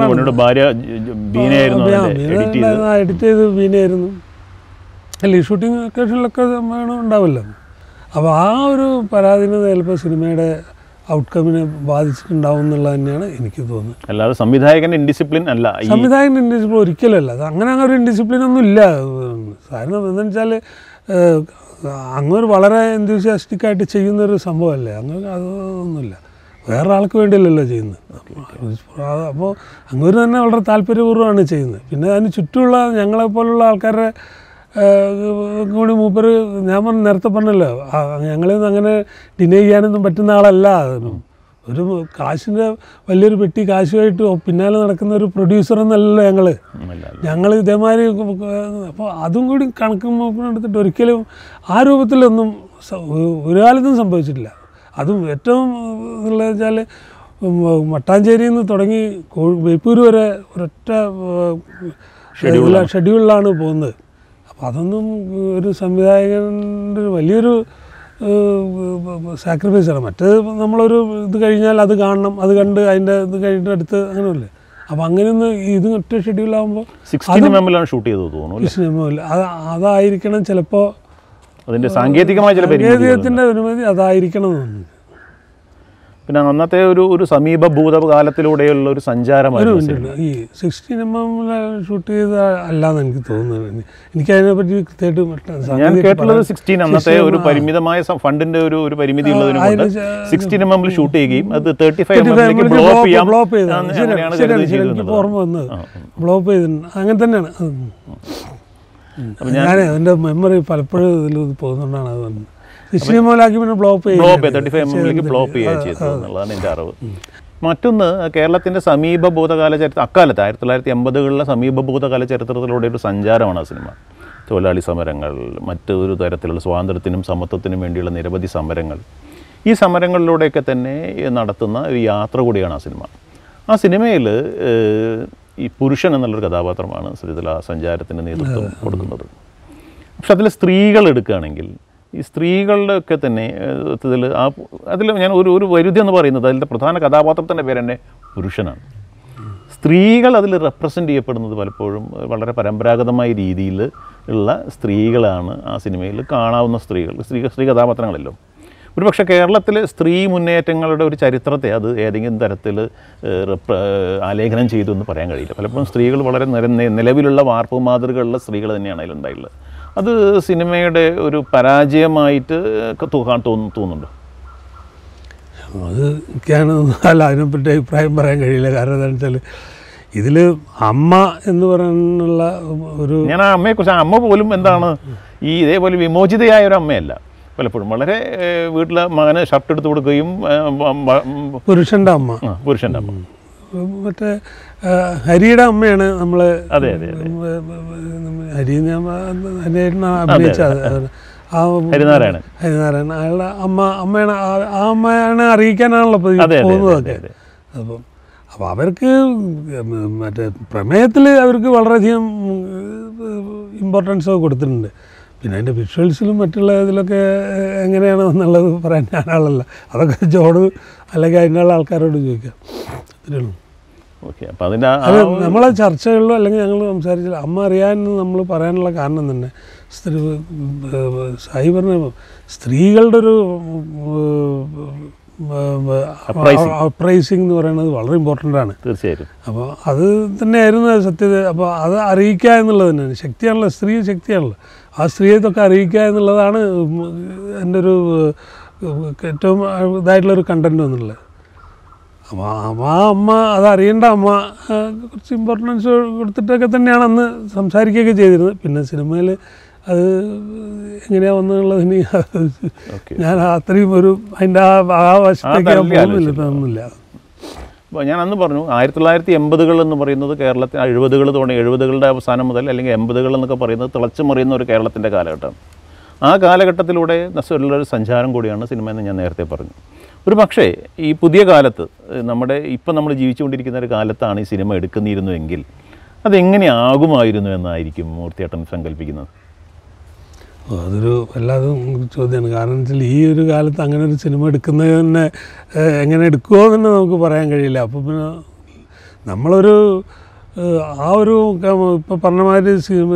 എഡിറ്റ് ചെയ്ത് ബീനയായിരുന്നു. അല്ല ഈ ഷൂട്ടിംഗ് ലൊക്കേഷനിലൊക്കെ വേണം ഉണ്ടാവില്ല. അപ്പോൾ ആ ഒരു പരാധീനത ചിലപ്പോൾ സിനിമയുടെ ഔട്ട്കമ്മിനെ ബാധിച്ചിട്ടുണ്ടാവും എന്നുള്ളത് തന്നെയാണ് എനിക്ക് തോന്നുന്നത്. അല്ലാതെ സംവിധായകൻ്റെ ഇൻഡിസിപ്ലിൻ അല്ല. സംവിധായകൻ്റെ ഇൻഡിസിപ്ലിൻ ഒരിക്കലല്ല. അത് അങ്ങനെ അങ്ങനെ ഒരു ഇൻഡിസിപ്ലിൻ ഒന്നും ഇല്ല. കാരണം എന്താണെന്ന് വെച്ചാൽ അങ്ങൊരു വളരെ എന്തൂസിയാസ്റ്റിക്കായിട്ട് ചെയ്യുന്നൊരു സംഭവമല്ലേ, അങ്ങനെ അതൊന്നുമില്ല. വേറെ ആൾക്ക് വേണ്ടിയല്ലല്ലോ ചെയ്യുന്നത്. അപ്പോൾ അങ്ങൊരു തന്നെ വളരെ താല്പര്യപൂർവ്വമാണ് ചെയ്യുന്നത്. പിന്നെ അതിന് ചുറ്റുമുള്ള ഞങ്ങളെപ്പോലുള്ള ആൾക്കാരുടെ കൂടി മൂപ്പര് ഞാൻ പറഞ്ഞ നേരത്തെ പറഞ്ഞല്ലോ, ഞങ്ങളെയൊന്നും അങ്ങനെ ഡിനൈ ചെയ്യാനൊന്നും പറ്റുന്ന ആളല്ല. അതിനും ഒരു കാശിൻ്റെ വലിയൊരു പെട്ടി കാശുമായിട്ട് പിന്നാലെ നടക്കുന്ന ഒരു പ്രൊഡ്യൂസർ എന്നല്ലല്ലോ ഞങ്ങൾ ഞങ്ങൾ ഇതേമാതിരി. അപ്പോൾ അതും കൂടി കണക്ക് എടുത്തിട്ട് ഒരിക്കലും ആ രൂപത്തിലൊന്നും ഒരു കാലത്തും സംഭവിച്ചിട്ടില്ല. അതും ഏറ്റവും എന്നുള്ളത് വെച്ചാൽ മട്ടാഞ്ചേരിയിൽ നിന്ന് തുടങ്ങി ബേപ്പൂർ വരെ ഒരൊറ്റ ഷെഡ്യൂളിലാണ് പോകുന്നത്. അപ്പോൾ അതൊന്നും ഒരു സംവിധായകൻ്റെ വലിയൊരു സാക്രിഫൈസാണ്. മറ്റേത് നമ്മളൊരു ഇത് കഴിഞ്ഞാൽ അത് കാണണം, അത് കണ്ട് അതിൻ്റെ ഇത് കഴിഞ്ഞിട്ട് അടുത്ത് അങ്ങനെയല്ലേ. അപ്പോൾ അങ്ങനെയൊന്ന് ഇത് ഒറ്റ ഷെഡ്യൂളാകുമ്പോൾ ഷൂട്ട് ചെയ്തത് തോന്നുന്നു. അത് അതായിരിക്കണം ചിലപ്പോൾ അതിൻ്റെ സാങ്കേതികമായ ചില സാങ്കേതികത്തിൻ്റെ അനുമതി അതായിരിക്കണം എന്ന് തോന്നുന്നു. പിന്നെ അന്നത്തെ ഒരു ഒരു സമീപ ഭൂതകാലത്തിലൂടെയുള്ള ഒരു സഞ്ചാരമായിരുന്നു ഈ സിക്സ്റ്റീൻ എം എമ്മിൽ ഷൂട്ട് ചെയ്ത അല്ലാന്ന് എനിക്ക് തോന്നുന്നത്. എനിക്കതിനെപ്പറ്റി കൃത്യമായിട്ട് ഞാൻ കേട്ടുള്ളത് സിക്സ്റ്റീൻ അന്നത്തെ ഒരു പരിമിതമായ ഫണ്ടിന്റെ ഒരു ഒരു പരിമിതി ഉള്ളതിന് സിക്സ്റ്റീൻ എം എമ്മിൽ ഷൂട്ട് ചെയ്യുകയും അത് തേർട്ടി ഫൈവ് ബ്ലോപ്പ് ചെയ്ത് ഓർമ്മ വന്നത് ബ്ലോപ്പ് ചെയ്തിട്ടുണ്ട്. അങ്ങനെ തന്നെയാണ്. ഞാൻ എൻ്റെ മെമ്മറി പലപ്പോഴും ഇതിൽ പോകുന്നുകൊണ്ടാണ് അത് വന്നത്. സിക്സ്റ്റീൻ പിന്നെ ബ്ലോപ്പ് തേർട്ടി ഫൈവ് എമ്മിലേക്ക് ബ്ലോപ്പ് ചെയ്യുക ചെയ്തത് എന്നുള്ളതാണ് എൻ്റെ അറിവ്. മറ്റൊന്ന് കേരളത്തിൻ്റെ സമീപ ഭൂതകാല ചരിത്രം അക്കാലത്ത് ആയിരത്തി തൊള്ളായിരത്തി എൺപതുകളിലെ സമീപ ഭൂതകാല ചരിത്രത്തിലൂടെ ഒരു സഞ്ചാരമാണ് ആ സിനിമ. തൊഴിലാളി സമരങ്ങൾ, മറ്റ് ഒരു തരത്തിലുള്ള സ്വാതന്ത്ര്യത്തിനും സമത്വത്തിനും വേണ്ടിയുള്ള നിരവധി സമരങ്ങൾ, ഈ സമരങ്ങളിലൂടെയൊക്കെ തന്നെ നടത്തുന്ന ഒരു യാത്ര കൂടിയാണ് ആ സിനിമ. ആ സിനിമയിൽ ഈ പുരുഷൻ എന്നുള്ളൊരു കഥാപാത്രമാണ് ശ്രീതല ആ സഞ്ചാരത്തിന് നേതൃത്വം കൊടുക്കുന്നത്. പക്ഷെ അതിൽ സ്ത്രീകൾ എടുക്കുകയാണെങ്കിൽ ഈ സ്ത്രീകളുടെ ഒക്കെ തന്നെ ഇതിൽ ആ അതിൽ ഞാൻ ഒരു ഒരു വൈരുദ്ധ്യം എന്ന് പറയുന്നത് അതിൻ്റെ പ്രധാന കഥാപാത്രത്തിൻ്റെ പേര് തന്നെ പുരുഷനാണ്. സ്ത്രീകൾ അതിൽ റെപ്രസെൻ്റ് ചെയ്യപ്പെടുന്നത് പലപ്പോഴും വളരെ പരമ്പരാഗതമായ രീതിയിൽ ഉള്ള സ്ത്രീകളാണ് ആ സിനിമയിൽ കാണാവുന്ന സ്ത്രീകൾ, സ്ത്രീ സ്ത്രീ കഥാപാത്രങ്ങളല്ലോ. ഒരു പക്ഷേ കേരളത്തിലെ സ്ത്രീ മുന്നേറ്റങ്ങളുടെ ഒരു ചരിത്രത്തെ അത് ഏതെങ്കിലും തരത്തിൽ ആലേഖനം ചെയ്തു എന്ന് പറയാൻ കഴിയില്ല. പലപ്പോഴും സ്ത്രീകൾ വളരെ നിലവിലുള്ള വാർപ്പ് മാതൃകകളുള്ള സ്ത്രീകൾ തന്നെയാണ് അതിലുണ്ടായിട്ടുള്ളത്. അത് സിനിമയുടെ ഒരു പരാജയമായിട്ട് തോന്നുന്നുണ്ടോ? അത് എനിക്കാണ് അല്ല അതിനെപ്പറ്റി അഭിപ്രായം പറയാൻ കഴിയില്ല. കാരണം എന്താണെന്ന് വെച്ചാൽ ഇതിൽ അമ്മ എന്ന് പറയാനുള്ള ഒരു ഞാൻ ആ അമ്മയെക്കുറിച്ച് അമ്മ പോലും എന്താണ് ഈ ഇതേപോലെ വിമോചിതയായ ഒരു അമ്മയല്ല. പലപ്പോഴും വളരെ വീട്ടിലെ മകന് ഷർട്ട് എടുത്ത് കൊടുക്കുകയും പുരുഷൻ്റെ അമ്മ പുരുഷൻ്റെ അമ്മ മറ്റേ ഹരിയുടെ അമ്മയാണ് നമ്മൾ. അതെ അതെ ഹരി ഹരിയായിട്ട് അഭിനയിച്ചത് ആ ഹരിനാരായണൻ ഹരിനാരായണൻ അയാളുടെ അമ്മ അമ്മയാണ്. ആ അമ്മയാണ് അറിയിക്കാനാണല്ലോ പോകുന്നതൊക്കെ. അപ്പം അപ്പോൾ അവർക്ക് മറ്റേ പ്രമേയത്തിൽ അവർക്ക് വളരെയധികം ഇമ്പോർട്ടൻസ് കൊടുത്തിട്ടുണ്ട്. പിന്നെ അതിൻ്റെ വിഷ്വൽസിലും മറ്റുള്ള ഇതിലൊക്കെ എങ്ങനെയാണ് എന്നുള്ളത് പറയാൻ ഞാനാളല്ല. അതൊക്കെ ജോഡ് അല്ലെങ്കിൽ അതിനുള്ള ആൾക്കാരോട് ചോദിക്കാം. അത്രയുള്ളൂ. ഓക്കെ. അപ്പം അതിൻ്റെ അത് നമ്മളെ ചർച്ചകളിലോ അല്ലെങ്കിൽ ഞങ്ങൾ സംസാരിച്ചില്ല അമ്മ അറിയാൻ നമ്മൾ പറയാനുള്ള കാരണം തന്നെ സ്ത്രീ സായി പറഞ്ഞ സ്ത്രീകളുടെ ഒരു അപ്രൈസിങ് എന്ന് പറയുന്നത് വളരെ ഇമ്പോർട്ടൻ്റ് ആണ്. തീർച്ചയായിട്ടും. അപ്പോൾ അത് തന്നെയായിരുന്നു സത്യത. അപ്പോൾ അത് അറിയിക്കുക എന്നുള്ളത് തന്നെയാണ് ശക്തിയാണല്ലോ. സ്ത്രീ ശക്തിയാണല്ലോ. ആ സ്ത്രീയെ ഇതൊക്കെ അറിയിക്കുക എന്നുള്ളതാണ് എൻ്റെ ഒരു ഏറ്റവും ഇതായിട്ടുള്ളൊരു കണ്ടൻറ്റ് എന്നുള്ളത്. അപ്പോൾ ആ അമ്മ അത് അറിയേണ്ട അമ്മ കുറച്ച് ഇമ്പോർട്ടൻസ് കൊടുത്തിട്ടൊക്കെ തന്നെയാണ് അന്ന് സംസാരിക്കുകയൊക്കെ ചെയ്തിരുന്നത്. പിന്നെ സിനിമയിൽ അത് എങ്ങനെയാണ് വന്നുള്ളതിന് ഞാൻ അത്രയും ഒരു അതിൻ്റെ ആ ആ വശത്തേക്ക് പോകുന്നില്ല തോന്നുന്നില്ല. അപ്പോൾ ഞാൻ അന്ന് പറഞ്ഞു ആയിരത്തി തൊള്ളായിരത്തി എൺപതുകൾ എന്ന് പറയുന്നത് കേരളത്തിൽ എഴുപതുകൾ തുടങ്ങി എഴുപതുകളുടെ അവസാനം മുതൽ അല്ലെങ്കിൽ എൺപതുകൾ എന്നൊക്കെ പറയുന്നത് തിളച്ചു മറിയുന്ന ഒരു കേരളത്തിൻ്റെ കാലഘട്ടം. ആ കാലഘട്ടത്തിലൂടെ നസ്വലുള്ളൊരു സഞ്ചാരം കൂടിയാണ് സിനിമ എന്ന് ഞാൻ നേരത്തെ പറഞ്ഞു. ഒരു പക്ഷേ ഈ പുതിയ കാലത്ത് നമ്മുടെ ഇപ്പം നമ്മൾ ജീവിച്ചുകൊണ്ടിരിക്കുന്ന ഒരു കാലത്താണ് ഈ സിനിമ എടുക്കുന്നിരുന്നുവെങ്കിൽ അതെങ്ങനെയാകുമായിരുന്നു എന്നായിരിക്കും മൂർത്തിയേട്ടൻ സങ്കല്പിക്കുന്നത്? അതൊരു വല്ലാതെ ചോദ്യമാണ്. കാരണം വെച്ചാൽ ഈ ഒരു കാലത്ത് അങ്ങനെ ഒരു സിനിമ എടുക്കുന്നത് തന്നെ എങ്ങനെ എടുക്കുമോ എന്ന് തന്നെ നമുക്ക് പറയാൻ കഴിയില്ല. അപ്പോൾ പിന്നെ നമ്മളൊരു ആ ഒരു ഇപ്പോൾ പറഞ്ഞ മാതിരി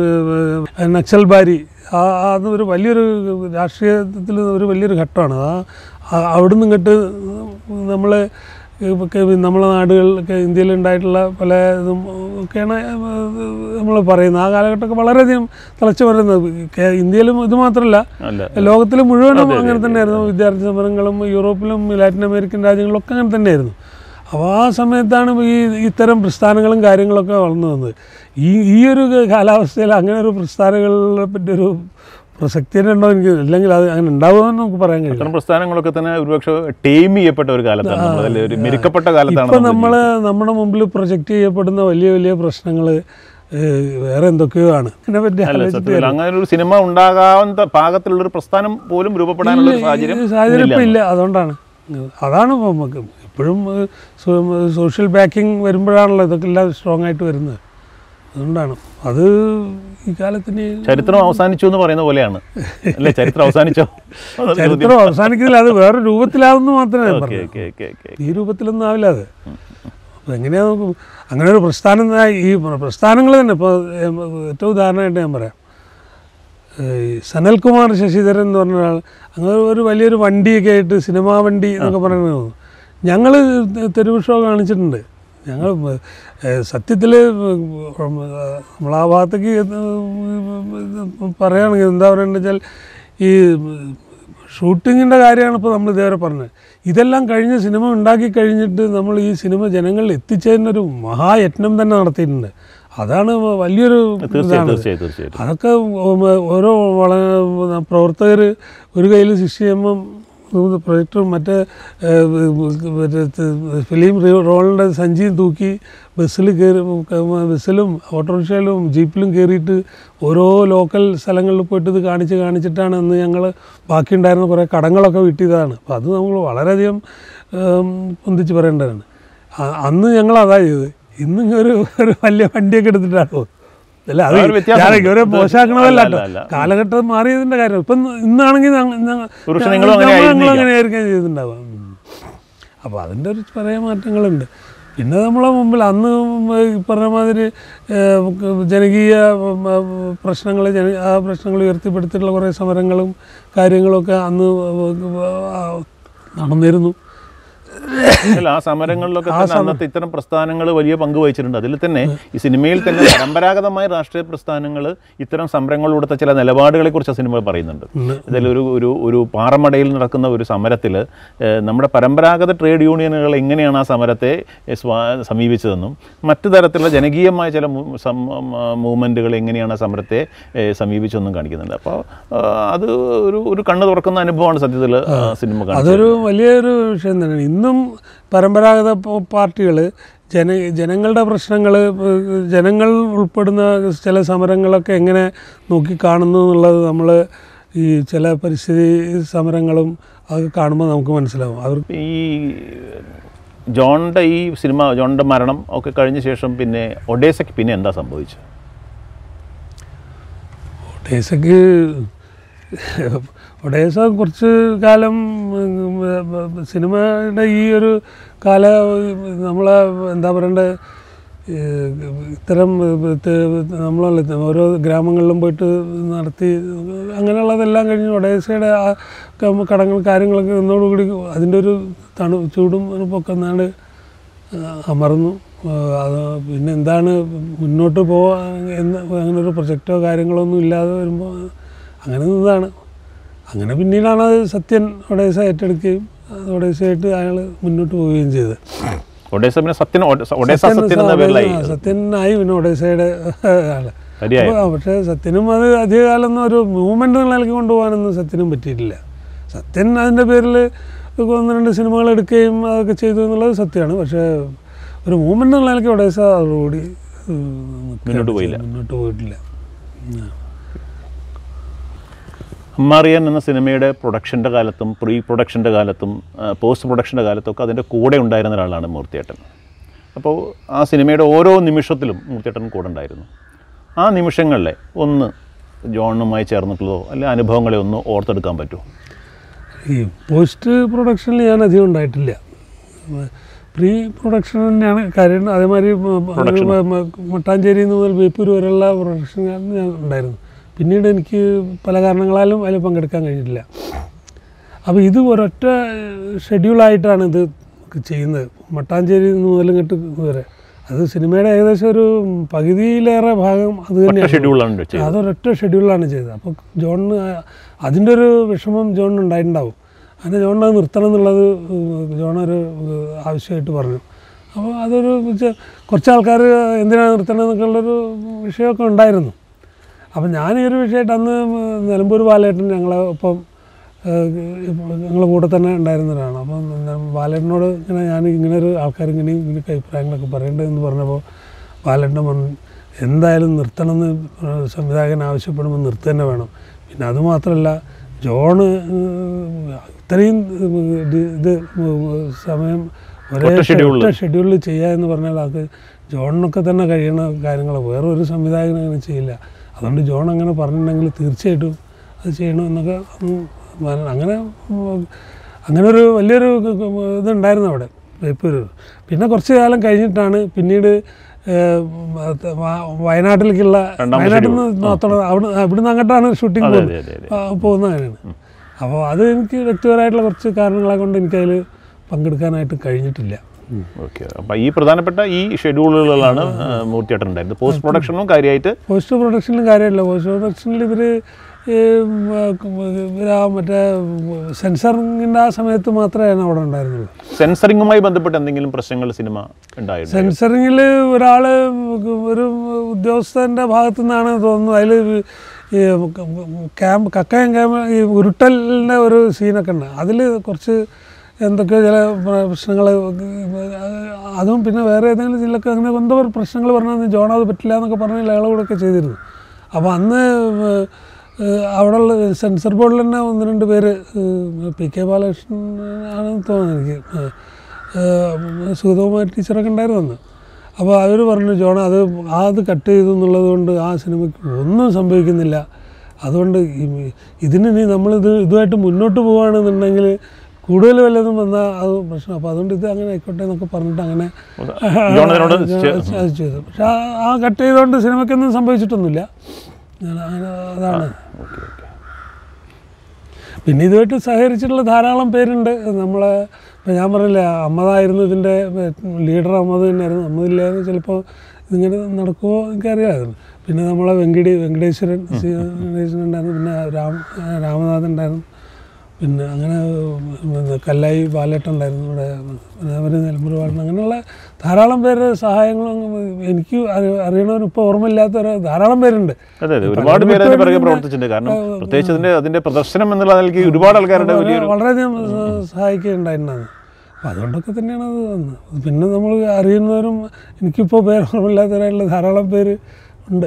നക്സൽ ബാരി ആ അതൊരു വലിയൊരു രാഷ്ട്രീയത്തിൽ ഒരു വലിയൊരു ഘട്ടമാണ്. ആ അവിടുന്ന് ഇങ്ങോട്ട് നമ്മൾ നമ്മളെ നാടുകളിലൊക്കെ ഇന്ത്യയിലുണ്ടായിട്ടുള്ള പല ഇതും ഒക്കെയാണ് നമ്മൾ പറയുന്നത്. ആ കാലഘട്ടമൊക്കെ വളരെയധികം തിളച്ചു വരുന്നത് ഇന്ത്യയിലും ഇത് മാത്രമല്ല ലോകത്തിൽ മുഴുവനും അങ്ങനെ തന്നെയായിരുന്നു. വിദ്യാർത്ഥി സമരങ്ങളും യൂറോപ്പിലും ലാറ്റിൻ അമേരിക്കൻ രാജ്യങ്ങളിലൊക്കെ അങ്ങനെ തന്നെയായിരുന്നു. അപ്പോൾ ആ സമയത്താണ് ഈ ഇത്തരം പ്രസ്ഥാനങ്ങളും കാര്യങ്ങളൊക്കെ വളർന്നു വന്നത്. ഈ ഈ ഒരു കാലാവസ്ഥയിൽ അങ്ങനെ ഒരു പ്രസ്ഥാനങ്ങളെ പറ്റിയൊരു പ്രസക്തി തന്നെ ഉണ്ടോ എനിക്ക്, അല്ലെങ്കിൽ അത് അങ്ങനെ ഉണ്ടാവുമെന്ന് നമുക്ക് പറയാൻ കഴിയും. അത്തരം പ്രസ്ഥാനങ്ങളൊക്കെ തന്നെ ഒരുപക്ഷെ ടീം ചെയ്യപ്പെട്ട ഒരു കാലത്താണ്, ഒരു മെരുക്കപ്പെട്ട കാലത്താണ്. ഇപ്പം നമ്മൾ നമ്മുടെ മുമ്പിൽ പ്രൊജക്റ്റ് ചെയ്യപ്പെടുന്ന വലിയ വലിയ പ്രശ്നങ്ങൾ വേറെ എന്തൊക്കെയോ ആണ്. അങ്ങനെ ഒരു സിനിമ ഉണ്ടാകാവുന്ന പാകത്തിലുള്ളൊരു പ്രസ്ഥാനം പോലും രൂപപ്പെടാനുള്ള സാഹചര്യം സാഹചര്യം ഇപ്പം ഇല്ല. അതുകൊണ്ടാണ് അതാണ് നമുക്ക് ഇപ്പോഴും സോഷ്യൽ ബാക്കിംഗ് വരുമ്പോഴാണല്ലോ ഇതൊക്കെ എല്ലാം സ്ട്രോങ് ആയിട്ട് വരുന്നത്. അതുകൊണ്ടാണ് അത് ഈ കാലത്തിന് ചരിത്രം അവസാനിച്ചു എന്ന് പറയുന്ന പോലെയാണ് അല്ലേ? ചരിത്രം അവസാനിച്ചോ? ചരിത്രം അവസാനിക്കുന്നില്ല, അത് വേറെ രൂപത്തിലാവുന്ന മാത്രമേ പറഞ്ഞു. ഈ രൂപത്തിലൊന്നും ആവില്ല അത്. അപ്പോൾ എങ്ങനെയാണ് നോക്കും അങ്ങനെ ഒരു പ്രസ്ഥാനം. ഈ പ്രസ്ഥാനങ്ങൾ തന്നെ ഇപ്പോൾ ഏറ്റവും ഉദാഹരണമായിട്ട് ഞാൻ പറയാം. സനൽകുമാർ ശശിധരൻ എന്ന് പറഞ്ഞ ഒരാൾ അങ്ങനെ ഒരു വലിയൊരു വണ്ടിയൊക്കെ ആയിട്ട് സിനിമാ വണ്ടി എന്നൊക്കെ പറയുന്നത് ഞങ്ങൾ തെരുവ് ഷോ കാണിച്ചിട്ടുണ്ട്. ഞങ്ങൾ സത്യത്തിൽ നമ്മളാ ഭാഗത്തേക്ക് പറയുകയാണെങ്കിൽ എന്താ പറയുക വെച്ചാൽ ഈ ഷൂട്ടിങ്ങിൻ്റെ കാര്യമാണ് ഇപ്പോൾ നമ്മൾ ഇതേവരെ പറഞ്ഞത്. ഇതെല്ലാം കഴിഞ്ഞ് സിനിമ ഉണ്ടാക്കി കഴിഞ്ഞിട്ട് നമ്മൾ ഈ സിനിമ ജനങ്ങളിൽ എത്തിച്ചതിനൊരു മഹായത്നം തന്നെ നടത്തിയിട്ടുണ്ട്. അതാണ് വലിയൊരു ഇതാണ്. അതൊക്കെ ഓരോ പ്രവർത്തകർ ഒരു കയ്യിൽ സിക്സ്റ്റി എം എം പ്രൊജക്ടറും മറ്റേ ഫിലിം റോളിൻ്റെ സഞ്ചിയും തൂക്കി ബസ്സിൽ കയറി ബസ്സിലും ഓട്ടോറിക്ഷയിലും ജീപ്പിലും കയറിയിട്ട് ഓരോ ലോക്കൽ സ്ഥലങ്ങളിൽ പോയിട്ട് ഇത് കാണിച്ച് കാണിച്ചിട്ടാണ് അന്ന് ഞങ്ങൾ ബാക്കിയുണ്ടായിരുന്ന കുറേ കടങ്ങളൊക്കെ വിട്ടിയതാണ്. അപ്പോൾ അത് നമ്മൾ വളരെയധികം പൊന്തിച്ച് പറയേണ്ടതാണ്. അന്ന് ഞങ്ങൾ അതാ ചെയ്തത്. ഇന്ന് ഒരു ഒരു വലിയ വണ്ടിയൊക്കെ എടുത്തിട്ടാണ്. അല്ല അത് ഞാനൊക്കെ ഒരേ മോശമാക്കണതല്ല, കാലഘട്ടം മാറിയതിൻ്റെ കാര്യം. ഇപ്പം ഇന്നാണെങ്കിൽ ഞങ്ങളങ്ങനെയായിരിക്കും ചെയ്തിട്ടുണ്ടാവുക. അപ്പോൾ അതിൻ്റെ ഒരു കുറേ മാറ്റങ്ങളുണ്ട്. പിന്നെ നമ്മളെ മുമ്പിൽ അന്ന് ഈ പറഞ്ഞ മാതിരി ജനകീയ പ്രശ്നങ്ങൾ ജന ആ പ്രശ്നങ്ങൾ ഉയർത്തിപ്പെടുത്തിയിട്ടുള്ള കുറേ സമരങ്ങളും കാര്യങ്ങളൊക്കെ അന്ന് നടന്നിരുന്നു. അല്ല ആ സമരങ്ങളിലൊക്കെ തന്നെ അന്നത്തെ ഇത്തരം പ്രസ്ഥാനങ്ങൾ വലിയ പങ്ക് വഹിച്ചിട്ടുണ്ട്. അതിൽ തന്നെ ഈ സിനിമയിൽ തന്നെ പരമ്പരാഗതമായ രാഷ്ട്രീയ പ്രസ്ഥാനങ്ങൾ ഇത്തരം സമരങ്ങളിലൂടെ ചില നിലപാടുകളെ കുറിച്ച് സിനിമ പറയുന്നുണ്ട്. ഇതിലൊരു ഒരു ഒരു പാറമടയിൽ നടക്കുന്ന ഒരു സമരത്തിൽ നമ്മുടെ പരമ്പരാഗത ട്രേഡ് യൂണിയനുകൾ എങ്ങനെയാണ് ആ സമരത്തെ സമീപിച്ചതെന്നും മറ്റു തരത്തിലുള്ള ജനകീയമായ ചില മൂവ്മെൻറ്റുകൾ എങ്ങനെയാണ് ആ സമരത്തെ സമീപിച്ചതെന്നും കാണിക്കുന്നുണ്ട്. അപ്പോൾ അത് ഒരു ഒരു കണ്ണ് തുറക്കുന്ന അനുഭവമാണ് സത്യത്തിൽ സിനിമ കാണുന്നത്. അതൊരു വലിയൊരു വിഷയം തന്നെയാണ്. ഇന്നും പരമ്പരാഗത പാർട്ടികൾ ജന ജനങ്ങളുടെ പ്രശ്നങ്ങൾ, ജനങ്ങൾ ഉൾപ്പെടുന്ന ചില സമരങ്ങളൊക്കെ എങ്ങനെ നോക്കിക്കാണുന്നു എന്നുള്ളത് നമ്മൾ ഈ ചില പരിസ്ഥിതി സമരങ്ങളും അതൊക്കെ കാണുമ്പോൾ നമുക്ക് മനസ്സിലാവും. അവർ ഈ ജോണിൻ്റെ ഈ സിനിമ, ജോണിൻ്റെ മരണം ഒക്കെ കഴിഞ്ഞ ശേഷം പിന്നെ ഒഡേസയ്ക്ക് പിന്നെ എന്താ സംഭവിച്ചത്? ഒഡേസയ്ക്ക് ഒഡേസ കുറച്ച് കാലം സിനിമയുടെ ഈ ഒരു കാല നമ്മളെ എന്താ പറയണ്ടേ, ഇത്തരം നമ്മൾ ഓരോ ഗ്രാമങ്ങളിലും പോയിട്ട് നടത്തി അങ്ങനെയുള്ളതെല്ലാം കഴിഞ്ഞ് ഒഡേസയുടെ ആ കടങ്ങൾ കാര്യങ്ങളൊക്കെ ഒന്നോടുകൂടി അതിൻ്റെ ഒരു തണു ചൂടും പൊക്കെ എന്നാണ്ട് അമർന്നു. അത് പിന്നെ എന്താണ് മുന്നോട്ട് പോവാൻ എന്ന് അങ്ങനൊരു പ്രൊജക്റ്റോ കാര്യങ്ങളോ ഒന്നും ഇല്ലാതെ വരുമ്പോൾ അങ്ങനെ നിന്നതാണ്. അങ്ങനെ പിന്നീടാണ് സത്യൻ ഒഡേസ ഏറ്റെടുക്കുകയും ഒഡേസയായിട്ട് അയാൾ മുന്നോട്ട് പോവുകയും ചെയ്തത്. സത്യനായി പിന്നെ ഒഡേസയുടെ ആള്. പക്ഷേ സത്യനും അത് അധികകാലമൊന്നും ഒരു മൂവ്മെൻ്റ് നിലയ്ക്ക് കൊണ്ടുപോകാനൊന്നും സത്യനും പറ്റിയിട്ടില്ല. സത്യൻ അതിൻ്റെ പേരിൽ ഒന്ന് രണ്ട് സിനിമകൾ എടുക്കുകയും അതൊക്കെ ചെയ്തു എന്നുള്ളത് സത്യമാണ്. പക്ഷേ ഒരു മൂവ്മെൻ്റ് നിലയ്ക്ക് ഒഡേസ അതോടുകൂടി മുന്നോട്ട് പോയില്ല മുന്നോട്ട് പോയിട്ടില്ല. അമ്മാറിയാൻ എന്ന സിനിമയുടെ പ്രൊഡക്ഷൻ്റെ കാലത്തും പ്രീ പ്രൊഡക്ഷൻ്റെ കാലത്തും പോസ്റ്റ് പ്രൊഡക്ഷൻ്റെ കാലത്തൊക്കെ അതിൻ്റെ കൂടെ ഉണ്ടായിരുന്ന ഒരാളാണ് മൂർത്തിയേട്ടൻ. അപ്പോൾ ആ സിനിമയുടെ ഓരോ നിമിഷത്തിലും മൂർത്തിയേട്ടൻ കൂടെ ഉണ്ടായിരുന്നു. ആ നിമിഷങ്ങളിലെ ഒന്ന് ജോണുമായി ചേർന്നിട്ടുള്ളതോ അല്ലെങ്കിൽ അനുഭവങ്ങളെ ഒന്ന് ഓർത്തെടുക്കാൻ പറ്റുമോ? ഈ പോസ്റ്റ് പ്രൊഡക്ഷനിൽ ഞാൻ അധികം ഉണ്ടായിട്ടില്ല. പ്രീ പ്രൊഡക്ഷൻ തന്നെയാണ് കാര്യം. അതേമാതിരി മട്ടാഞ്ചേരി മുതൽ ബേപ്പൂർ വരെയുള്ള പ്രൊഡക്ഷൻ ഞാൻ ഉണ്ടായിരുന്നു. പിന്നീട് എനിക്ക് പല കാരണങ്ങളാലും അതിൽ പങ്കെടുക്കാൻ കഴിഞ്ഞിട്ടില്ല. അപ്പോൾ ഇത് ഒരൊറ്റ ഷെഡ്യൂളായിട്ടാണ് ഇത് ചെയ്യുന്നത്. മട്ടാഞ്ചേരി മുതൽ ഇങ്ങോട്ട് വരെ അത് സിനിമയുടെ ഏകദേശം ഒരു പകുതിയിലേറെ ഭാഗം അത് തന്നെയാണ്. അതൊരൊറ്റ ഷെഡ്യൂളാണ് ചെയ്തത്. അപ്പോൾ ജോണിന് അതിൻ്റെ ഒരു വിഷമം ജോണിന് ഉണ്ടായിട്ടുണ്ടാവും. അങ്ങനെ ജോണിന് അത് നിർത്തണം എന്നുള്ളത് ജോണൊരു ആവശ്യമായിട്ട് പറഞ്ഞു. അപ്പോൾ അതൊരു കുറച്ച് ആൾക്കാർ എന്തിനാണ് നിർത്തണം എന്നൊക്കെയുള്ളൊരു വിഷയമൊക്കെ ഉണ്ടായിരുന്നു. അപ്പം ഞാൻ ഈ ഒരു വിഷയമായിട്ട് അന്ന് നിലമ്പൂർ ബാലേട്ടൻ ഞങ്ങളെ ഒപ്പം ഞങ്ങളെ കൂടെ തന്നെ ഉണ്ടായിരുന്നവരാണ്. അപ്പം ബാലേട്ടനോട് ഇങ്ങനെ ഞാൻ ഇങ്ങനെ ഒരു ആൾക്കാർ ഇങ്ങനെ ഇങ്ങനെയൊക്കെ അഭിപ്രായങ്ങളൊക്കെ പറയേണ്ടതെന്ന് പറഞ്ഞപ്പോൾ ബാലേട്ടൻ പറഞ്ഞു എന്തായാലും നിർത്തണമെന്ന് സംവിധായകൻ ആവശ്യപ്പെടുമ്പോൾ നിർത്തുക തന്നെ വേണം. പിന്നെ അതുമാത്രമല്ല ജോണ് ഇത്രയും ഇത് സമയം ഒരേ ഒറ്റ ഷെഡ്യൂളിൽ ചെയ്യുക എന്ന് പറഞ്ഞാൽ അത് ജോണിനൊക്കെ തന്നെ കഴിയണ കാര്യങ്ങൾ വേറൊരു സംവിധായകൻ അങ്ങനെ ചെയ്യില്ല. അതുകൊണ്ട് ജോൺ അങ്ങനെ പറഞ്ഞിട്ടുണ്ടെങ്കിൽ തീർച്ചയായിട്ടും അത് ചെയ്യണമെന്നൊക്കെ അങ്ങനെ അങ്ങനെ ഒരു വലിയൊരു ഇതുണ്ടായിരുന്നു അവിടെ ബേപ്പൂർ. പിന്നെ കുറച്ച് കാലം കഴിഞ്ഞിട്ടാണ് പിന്നീട് വയനാട്ടിലേക്കുള്ള വയനാട്ടിൽ നിന്ന് നോക്കണം അവിടെ ഇവിടുന്ന് അങ്ങോട്ടാണ് ഷൂട്ടിങ് പോകുന്നത് പോകുന്ന കാര്യമാണ്. അപ്പോൾ അത് എനിക്ക് വ്യക്തിപരമായിട്ടുള്ള കുറച്ച് കാരണങ്ങളെ കൊണ്ട് എനിക്കതിൽ പങ്കെടുക്കാനായിട്ട് കഴിഞ്ഞിട്ടില്ല. ഓക്കെ. അപ്പോൾ ഈ പ്രധാനപ്പെട്ട ഈ ഷെഡ്യൂളുകളാണ് മൂർത്തിയേട്ടൻ ഉണ്ടായിരുന്നത്. പോസ്റ്റ് പ്രൊഡക്ഷനും കാര്യമായിട്ട് പോസ്റ്റ് പ്രൊഡക്ഷനിലും കാര്യമില്ല. പോസ്റ്റ് പ്രൊഡക്ഷനിൽ ഇവർ മറ്റേ സെൻസറിങ്ങിൻ്റെ ആ സമയത്ത് മാത്രമേ അവിടെ ഉണ്ടായിരുന്നുള്ളൂ. സെൻസറിങ്ങുമായി ബന്ധപ്പെട്ട് എന്തെങ്കിലും പ്രശ്നങ്ങൾ സിനിമ ഉണ്ടായിരുന്നു? സെൻസറിങ്ങിൽ ഒരാൾ ഒരു ഉദ്യോഗസ്ഥൻ്റെ ഭാഗത്തു നിന്നാണ് തോന്നുന്നു. അതിൽ ഈ ക്യാമ്പ് കക്കയം ക്യാമ്പ് ഈ ഉരുട്ടലിൻ്റെ ഒരു സീനൊക്കെ ഉണ്ട്. അതിൽ കുറച്ച് എന്തൊക്കെ ചില പ്രശ്നങ്ങൾ അതും പിന്നെ വേറെ ഏതെങ്കിലും ജില്ലക്ക് അങ്ങനെ എന്തോ പ്രശ്നങ്ങൾ പറഞ്ഞാൽ ജോൺ അത് പറ്റില്ല എന്നൊക്കെ പറഞ്ഞ് അയാളോടൊക്കെ ചെയ്തിരുന്നു. അപ്പോൾ അന്ന് അവിടെയുള്ള സെൻസർ ബോർഡിൽ തന്നെ ഒന്ന് രണ്ട് പേര് പി കെ ബാലകൃഷ്ണൻ ആണെന്ന് തോന്നുന്നു എനിക്ക്, സുഗതകുമാരി ടീച്ചറൊക്കെ ഉണ്ടായിരുന്നു അന്ന്. അപ്പോൾ അവർ പറഞ്ഞു ജോൺ അത് അത് കട്ട് ചെയ്തു എന്നുള്ളത് കൊണ്ട് ആ സിനിമയ്ക്ക് ഒന്നും സംഭവിക്കുന്നില്ല. അതുകൊണ്ട് ഇതിന് ഇനി നമ്മളിത് ഇതുമായിട്ട് മുന്നോട്ട് പോവുകയാണെന്നുണ്ടെങ്കിൽ കൂടുതൽ വല്ലതും വന്നാൽ അത് പ്രശ്നം. അപ്പോൾ അതുകൊണ്ട് ഇത് അങ്ങനെ ആയിക്കോട്ടെ എന്നൊക്കെ പറഞ്ഞിട്ട് അങ്ങനെ ചെയ്തു. പക്ഷെ ആ കട്ട് ചെയ്തുകൊണ്ട് സിനിമയ്ക്കൊന്നും സംഭവിച്ചിട്ടൊന്നുമില്ല. അങ്ങനെ അതാണ്. പിന്നെ ഇതുമായിട്ട് സഹകരിച്ചിട്ടുള്ള ധാരാളം പേരുണ്ട്. നമ്മളെ ഇപ്പം ഞാൻ പറഞ്ഞില്ലേ, അമ്മതായിരുന്നു ഇതിൻ്റെ ലീഡർ. അമ്മത് തന്നെയായിരുന്നു. അമ്മതില്ലാതെ ചിലപ്പോൾ ഇതിങ്ങനെ നടക്കുമോ എനിക്കറിയാമായിരുന്നു. പിന്നെ നമ്മളെ വെങ്കിടി വെങ്കടേശ്വരൻ വെങ്കടേശ്വരൻ ഉണ്ടായിരുന്നു. പിന്നെ രാം രാമനാഥൻ ഉണ്ടായിരുന്നു. പിന്നെ അങ്ങനെ കല്ലായി ബാലേട്ടൻ ഉണ്ടായിരുന്നു ഇവിടെ. അവർ നിലമ്പൂർ പാടുന്ന അങ്ങനെയുള്ള ധാരാളം പേരുടെ സഹായങ്ങളും എനിക്ക് അറിയണവരും ഇപ്പോൾ ഓർമ്മയില്ലാത്ത ധാരാളം പേരുണ്ട്. അതെ അതെ ഒരുപാട് പേര് അതിന് പിറകെ പ്രവർത്തിച്ചിട്ടുണ്ട്. കാരണം പ്രത്യേകിച്ച് അതിൻ്റെ അതിൻ്റെ പ്രദർശനം എന്നുള്ള നിലയ്ക്ക് ഒരുപാട് ആൾക്കാരുടെ വളരെയധികം സഹായിക്കുകയുണ്ടായിരുന്നത്. അപ്പോൾ അതുകൊണ്ടൊക്കെ തന്നെയാണ് അത് വന്നത്. പിന്നെ നമ്മൾ അറിയുന്നവരും എനിക്കിപ്പോൾ പേര് ഓർമ്മയില്ലാത്തവരായിട്ടുള്ള ധാരാളം പേര് ഉണ്ട്.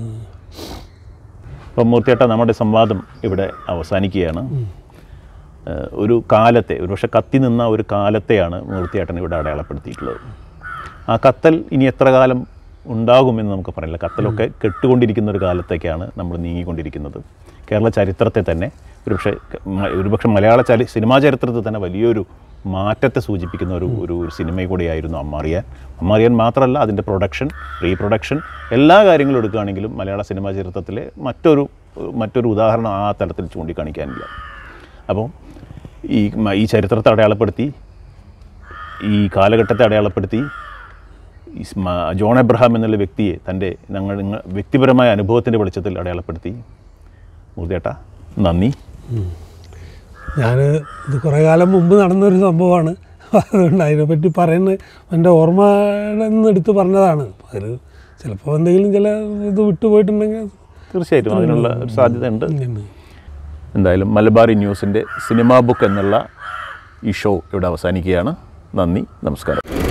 അപ്പം മൂർത്തിയേട്ട, നമ്മുടെ സംവാദം ഇവിടെ അവസാനിക്കുകയാണ്. ഒരു കാലത്തെ, ഒരുപക്ഷെ കത്തി നിന്ന ഒരു കാലത്തെയാണ് മൂർത്തിയേട്ടൻ ഇവിടെ അടയാളപ്പെടുത്തിയിട്ടുള്ളത്. ആ കത്തൽ ഇനി എത്ര കാലം ഉണ്ടാകുമെന്ന് നമുക്ക് പറയില്ല. കത്തലൊക്കെ കെട്ടുകൊണ്ടിരിക്കുന്ന ഒരു കാലത്തേക്കാണ് നമ്മൾ നീങ്ങിക്കൊണ്ടിരിക്കുന്നത്. കേരള ചരിത്രത്തെ തന്നെ ഒരുപക്ഷെ ഒരുപക്ഷെ മലയാള ചരി സിനിമാ ചരിത്രത്തിൽ തന്നെ വലിയൊരു മാറ്റത്തെ സൂചിപ്പിക്കുന്ന ഒരു ഒരു സിനിമ കൂടിയായിരുന്നു അമ്മാറിയാൻ. അമ്മാറിയാൻ മാത്രമല്ല, അതിൻ്റെ പ്രൊഡക്ഷൻ, റീപ്രൊഡക്ഷൻ, എല്ലാ കാര്യങ്ങളും എടുക്കുകയാണെങ്കിലും മലയാള സിനിമാ ചരിത്രത്തിലെ മറ്റൊരു മറ്റൊരു ഉദാഹരണം ആ തലത്തിൽ ചൂണ്ടിക്കാണിക്കാനില്ല. അപ്പോൾ ഈ ഈ ചരിത്രത്തെ അടയാളപ്പെടുത്തി, ഈ കാലഘട്ടത്തെ അടയാളപ്പെടുത്തി, ഈ ജോൺ എബ്രഹാം എന്നുള്ള വ്യക്തിയെ തൻ്റെ ഞങ്ങൾ വ്യക്തിപരമായ അനുഭവത്തിൻ്റെ വെളിച്ചത്തിൽ അടയാളപ്പെടുത്തി. മൂർത്തിയേട്ടാ, നന്ദി. ഞാൻ ഇത് കുറേ കാലം മുമ്പ് നടന്നൊരു സംഭവമാണ്. അതുകൊണ്ട് അതിനെപ്പറ്റി പറയുന്നത് എൻ്റെ ഓർമ്മയിൽ നിന്ന് എടുത്ത് പറഞ്ഞതാണ്. അതിൽ ചിലപ്പോൾ എന്തെങ്കിലും ചില ഇത് വിട്ടുപോയിട്ടുണ്ടെങ്കിൽ തീർച്ചയായിട്ടും അതിനുള്ള ഒരു സാധ്യത ഉണ്ട്. എന്തായാലും മലബാറി ന്യൂസിൻ്റെ സിനിമാ ബുക്ക് എന്നുള്ള ഈ ഷോ ഇവിടെ അവസാനിക്കുകയാണ്. നന്ദി, നമസ്കാരം.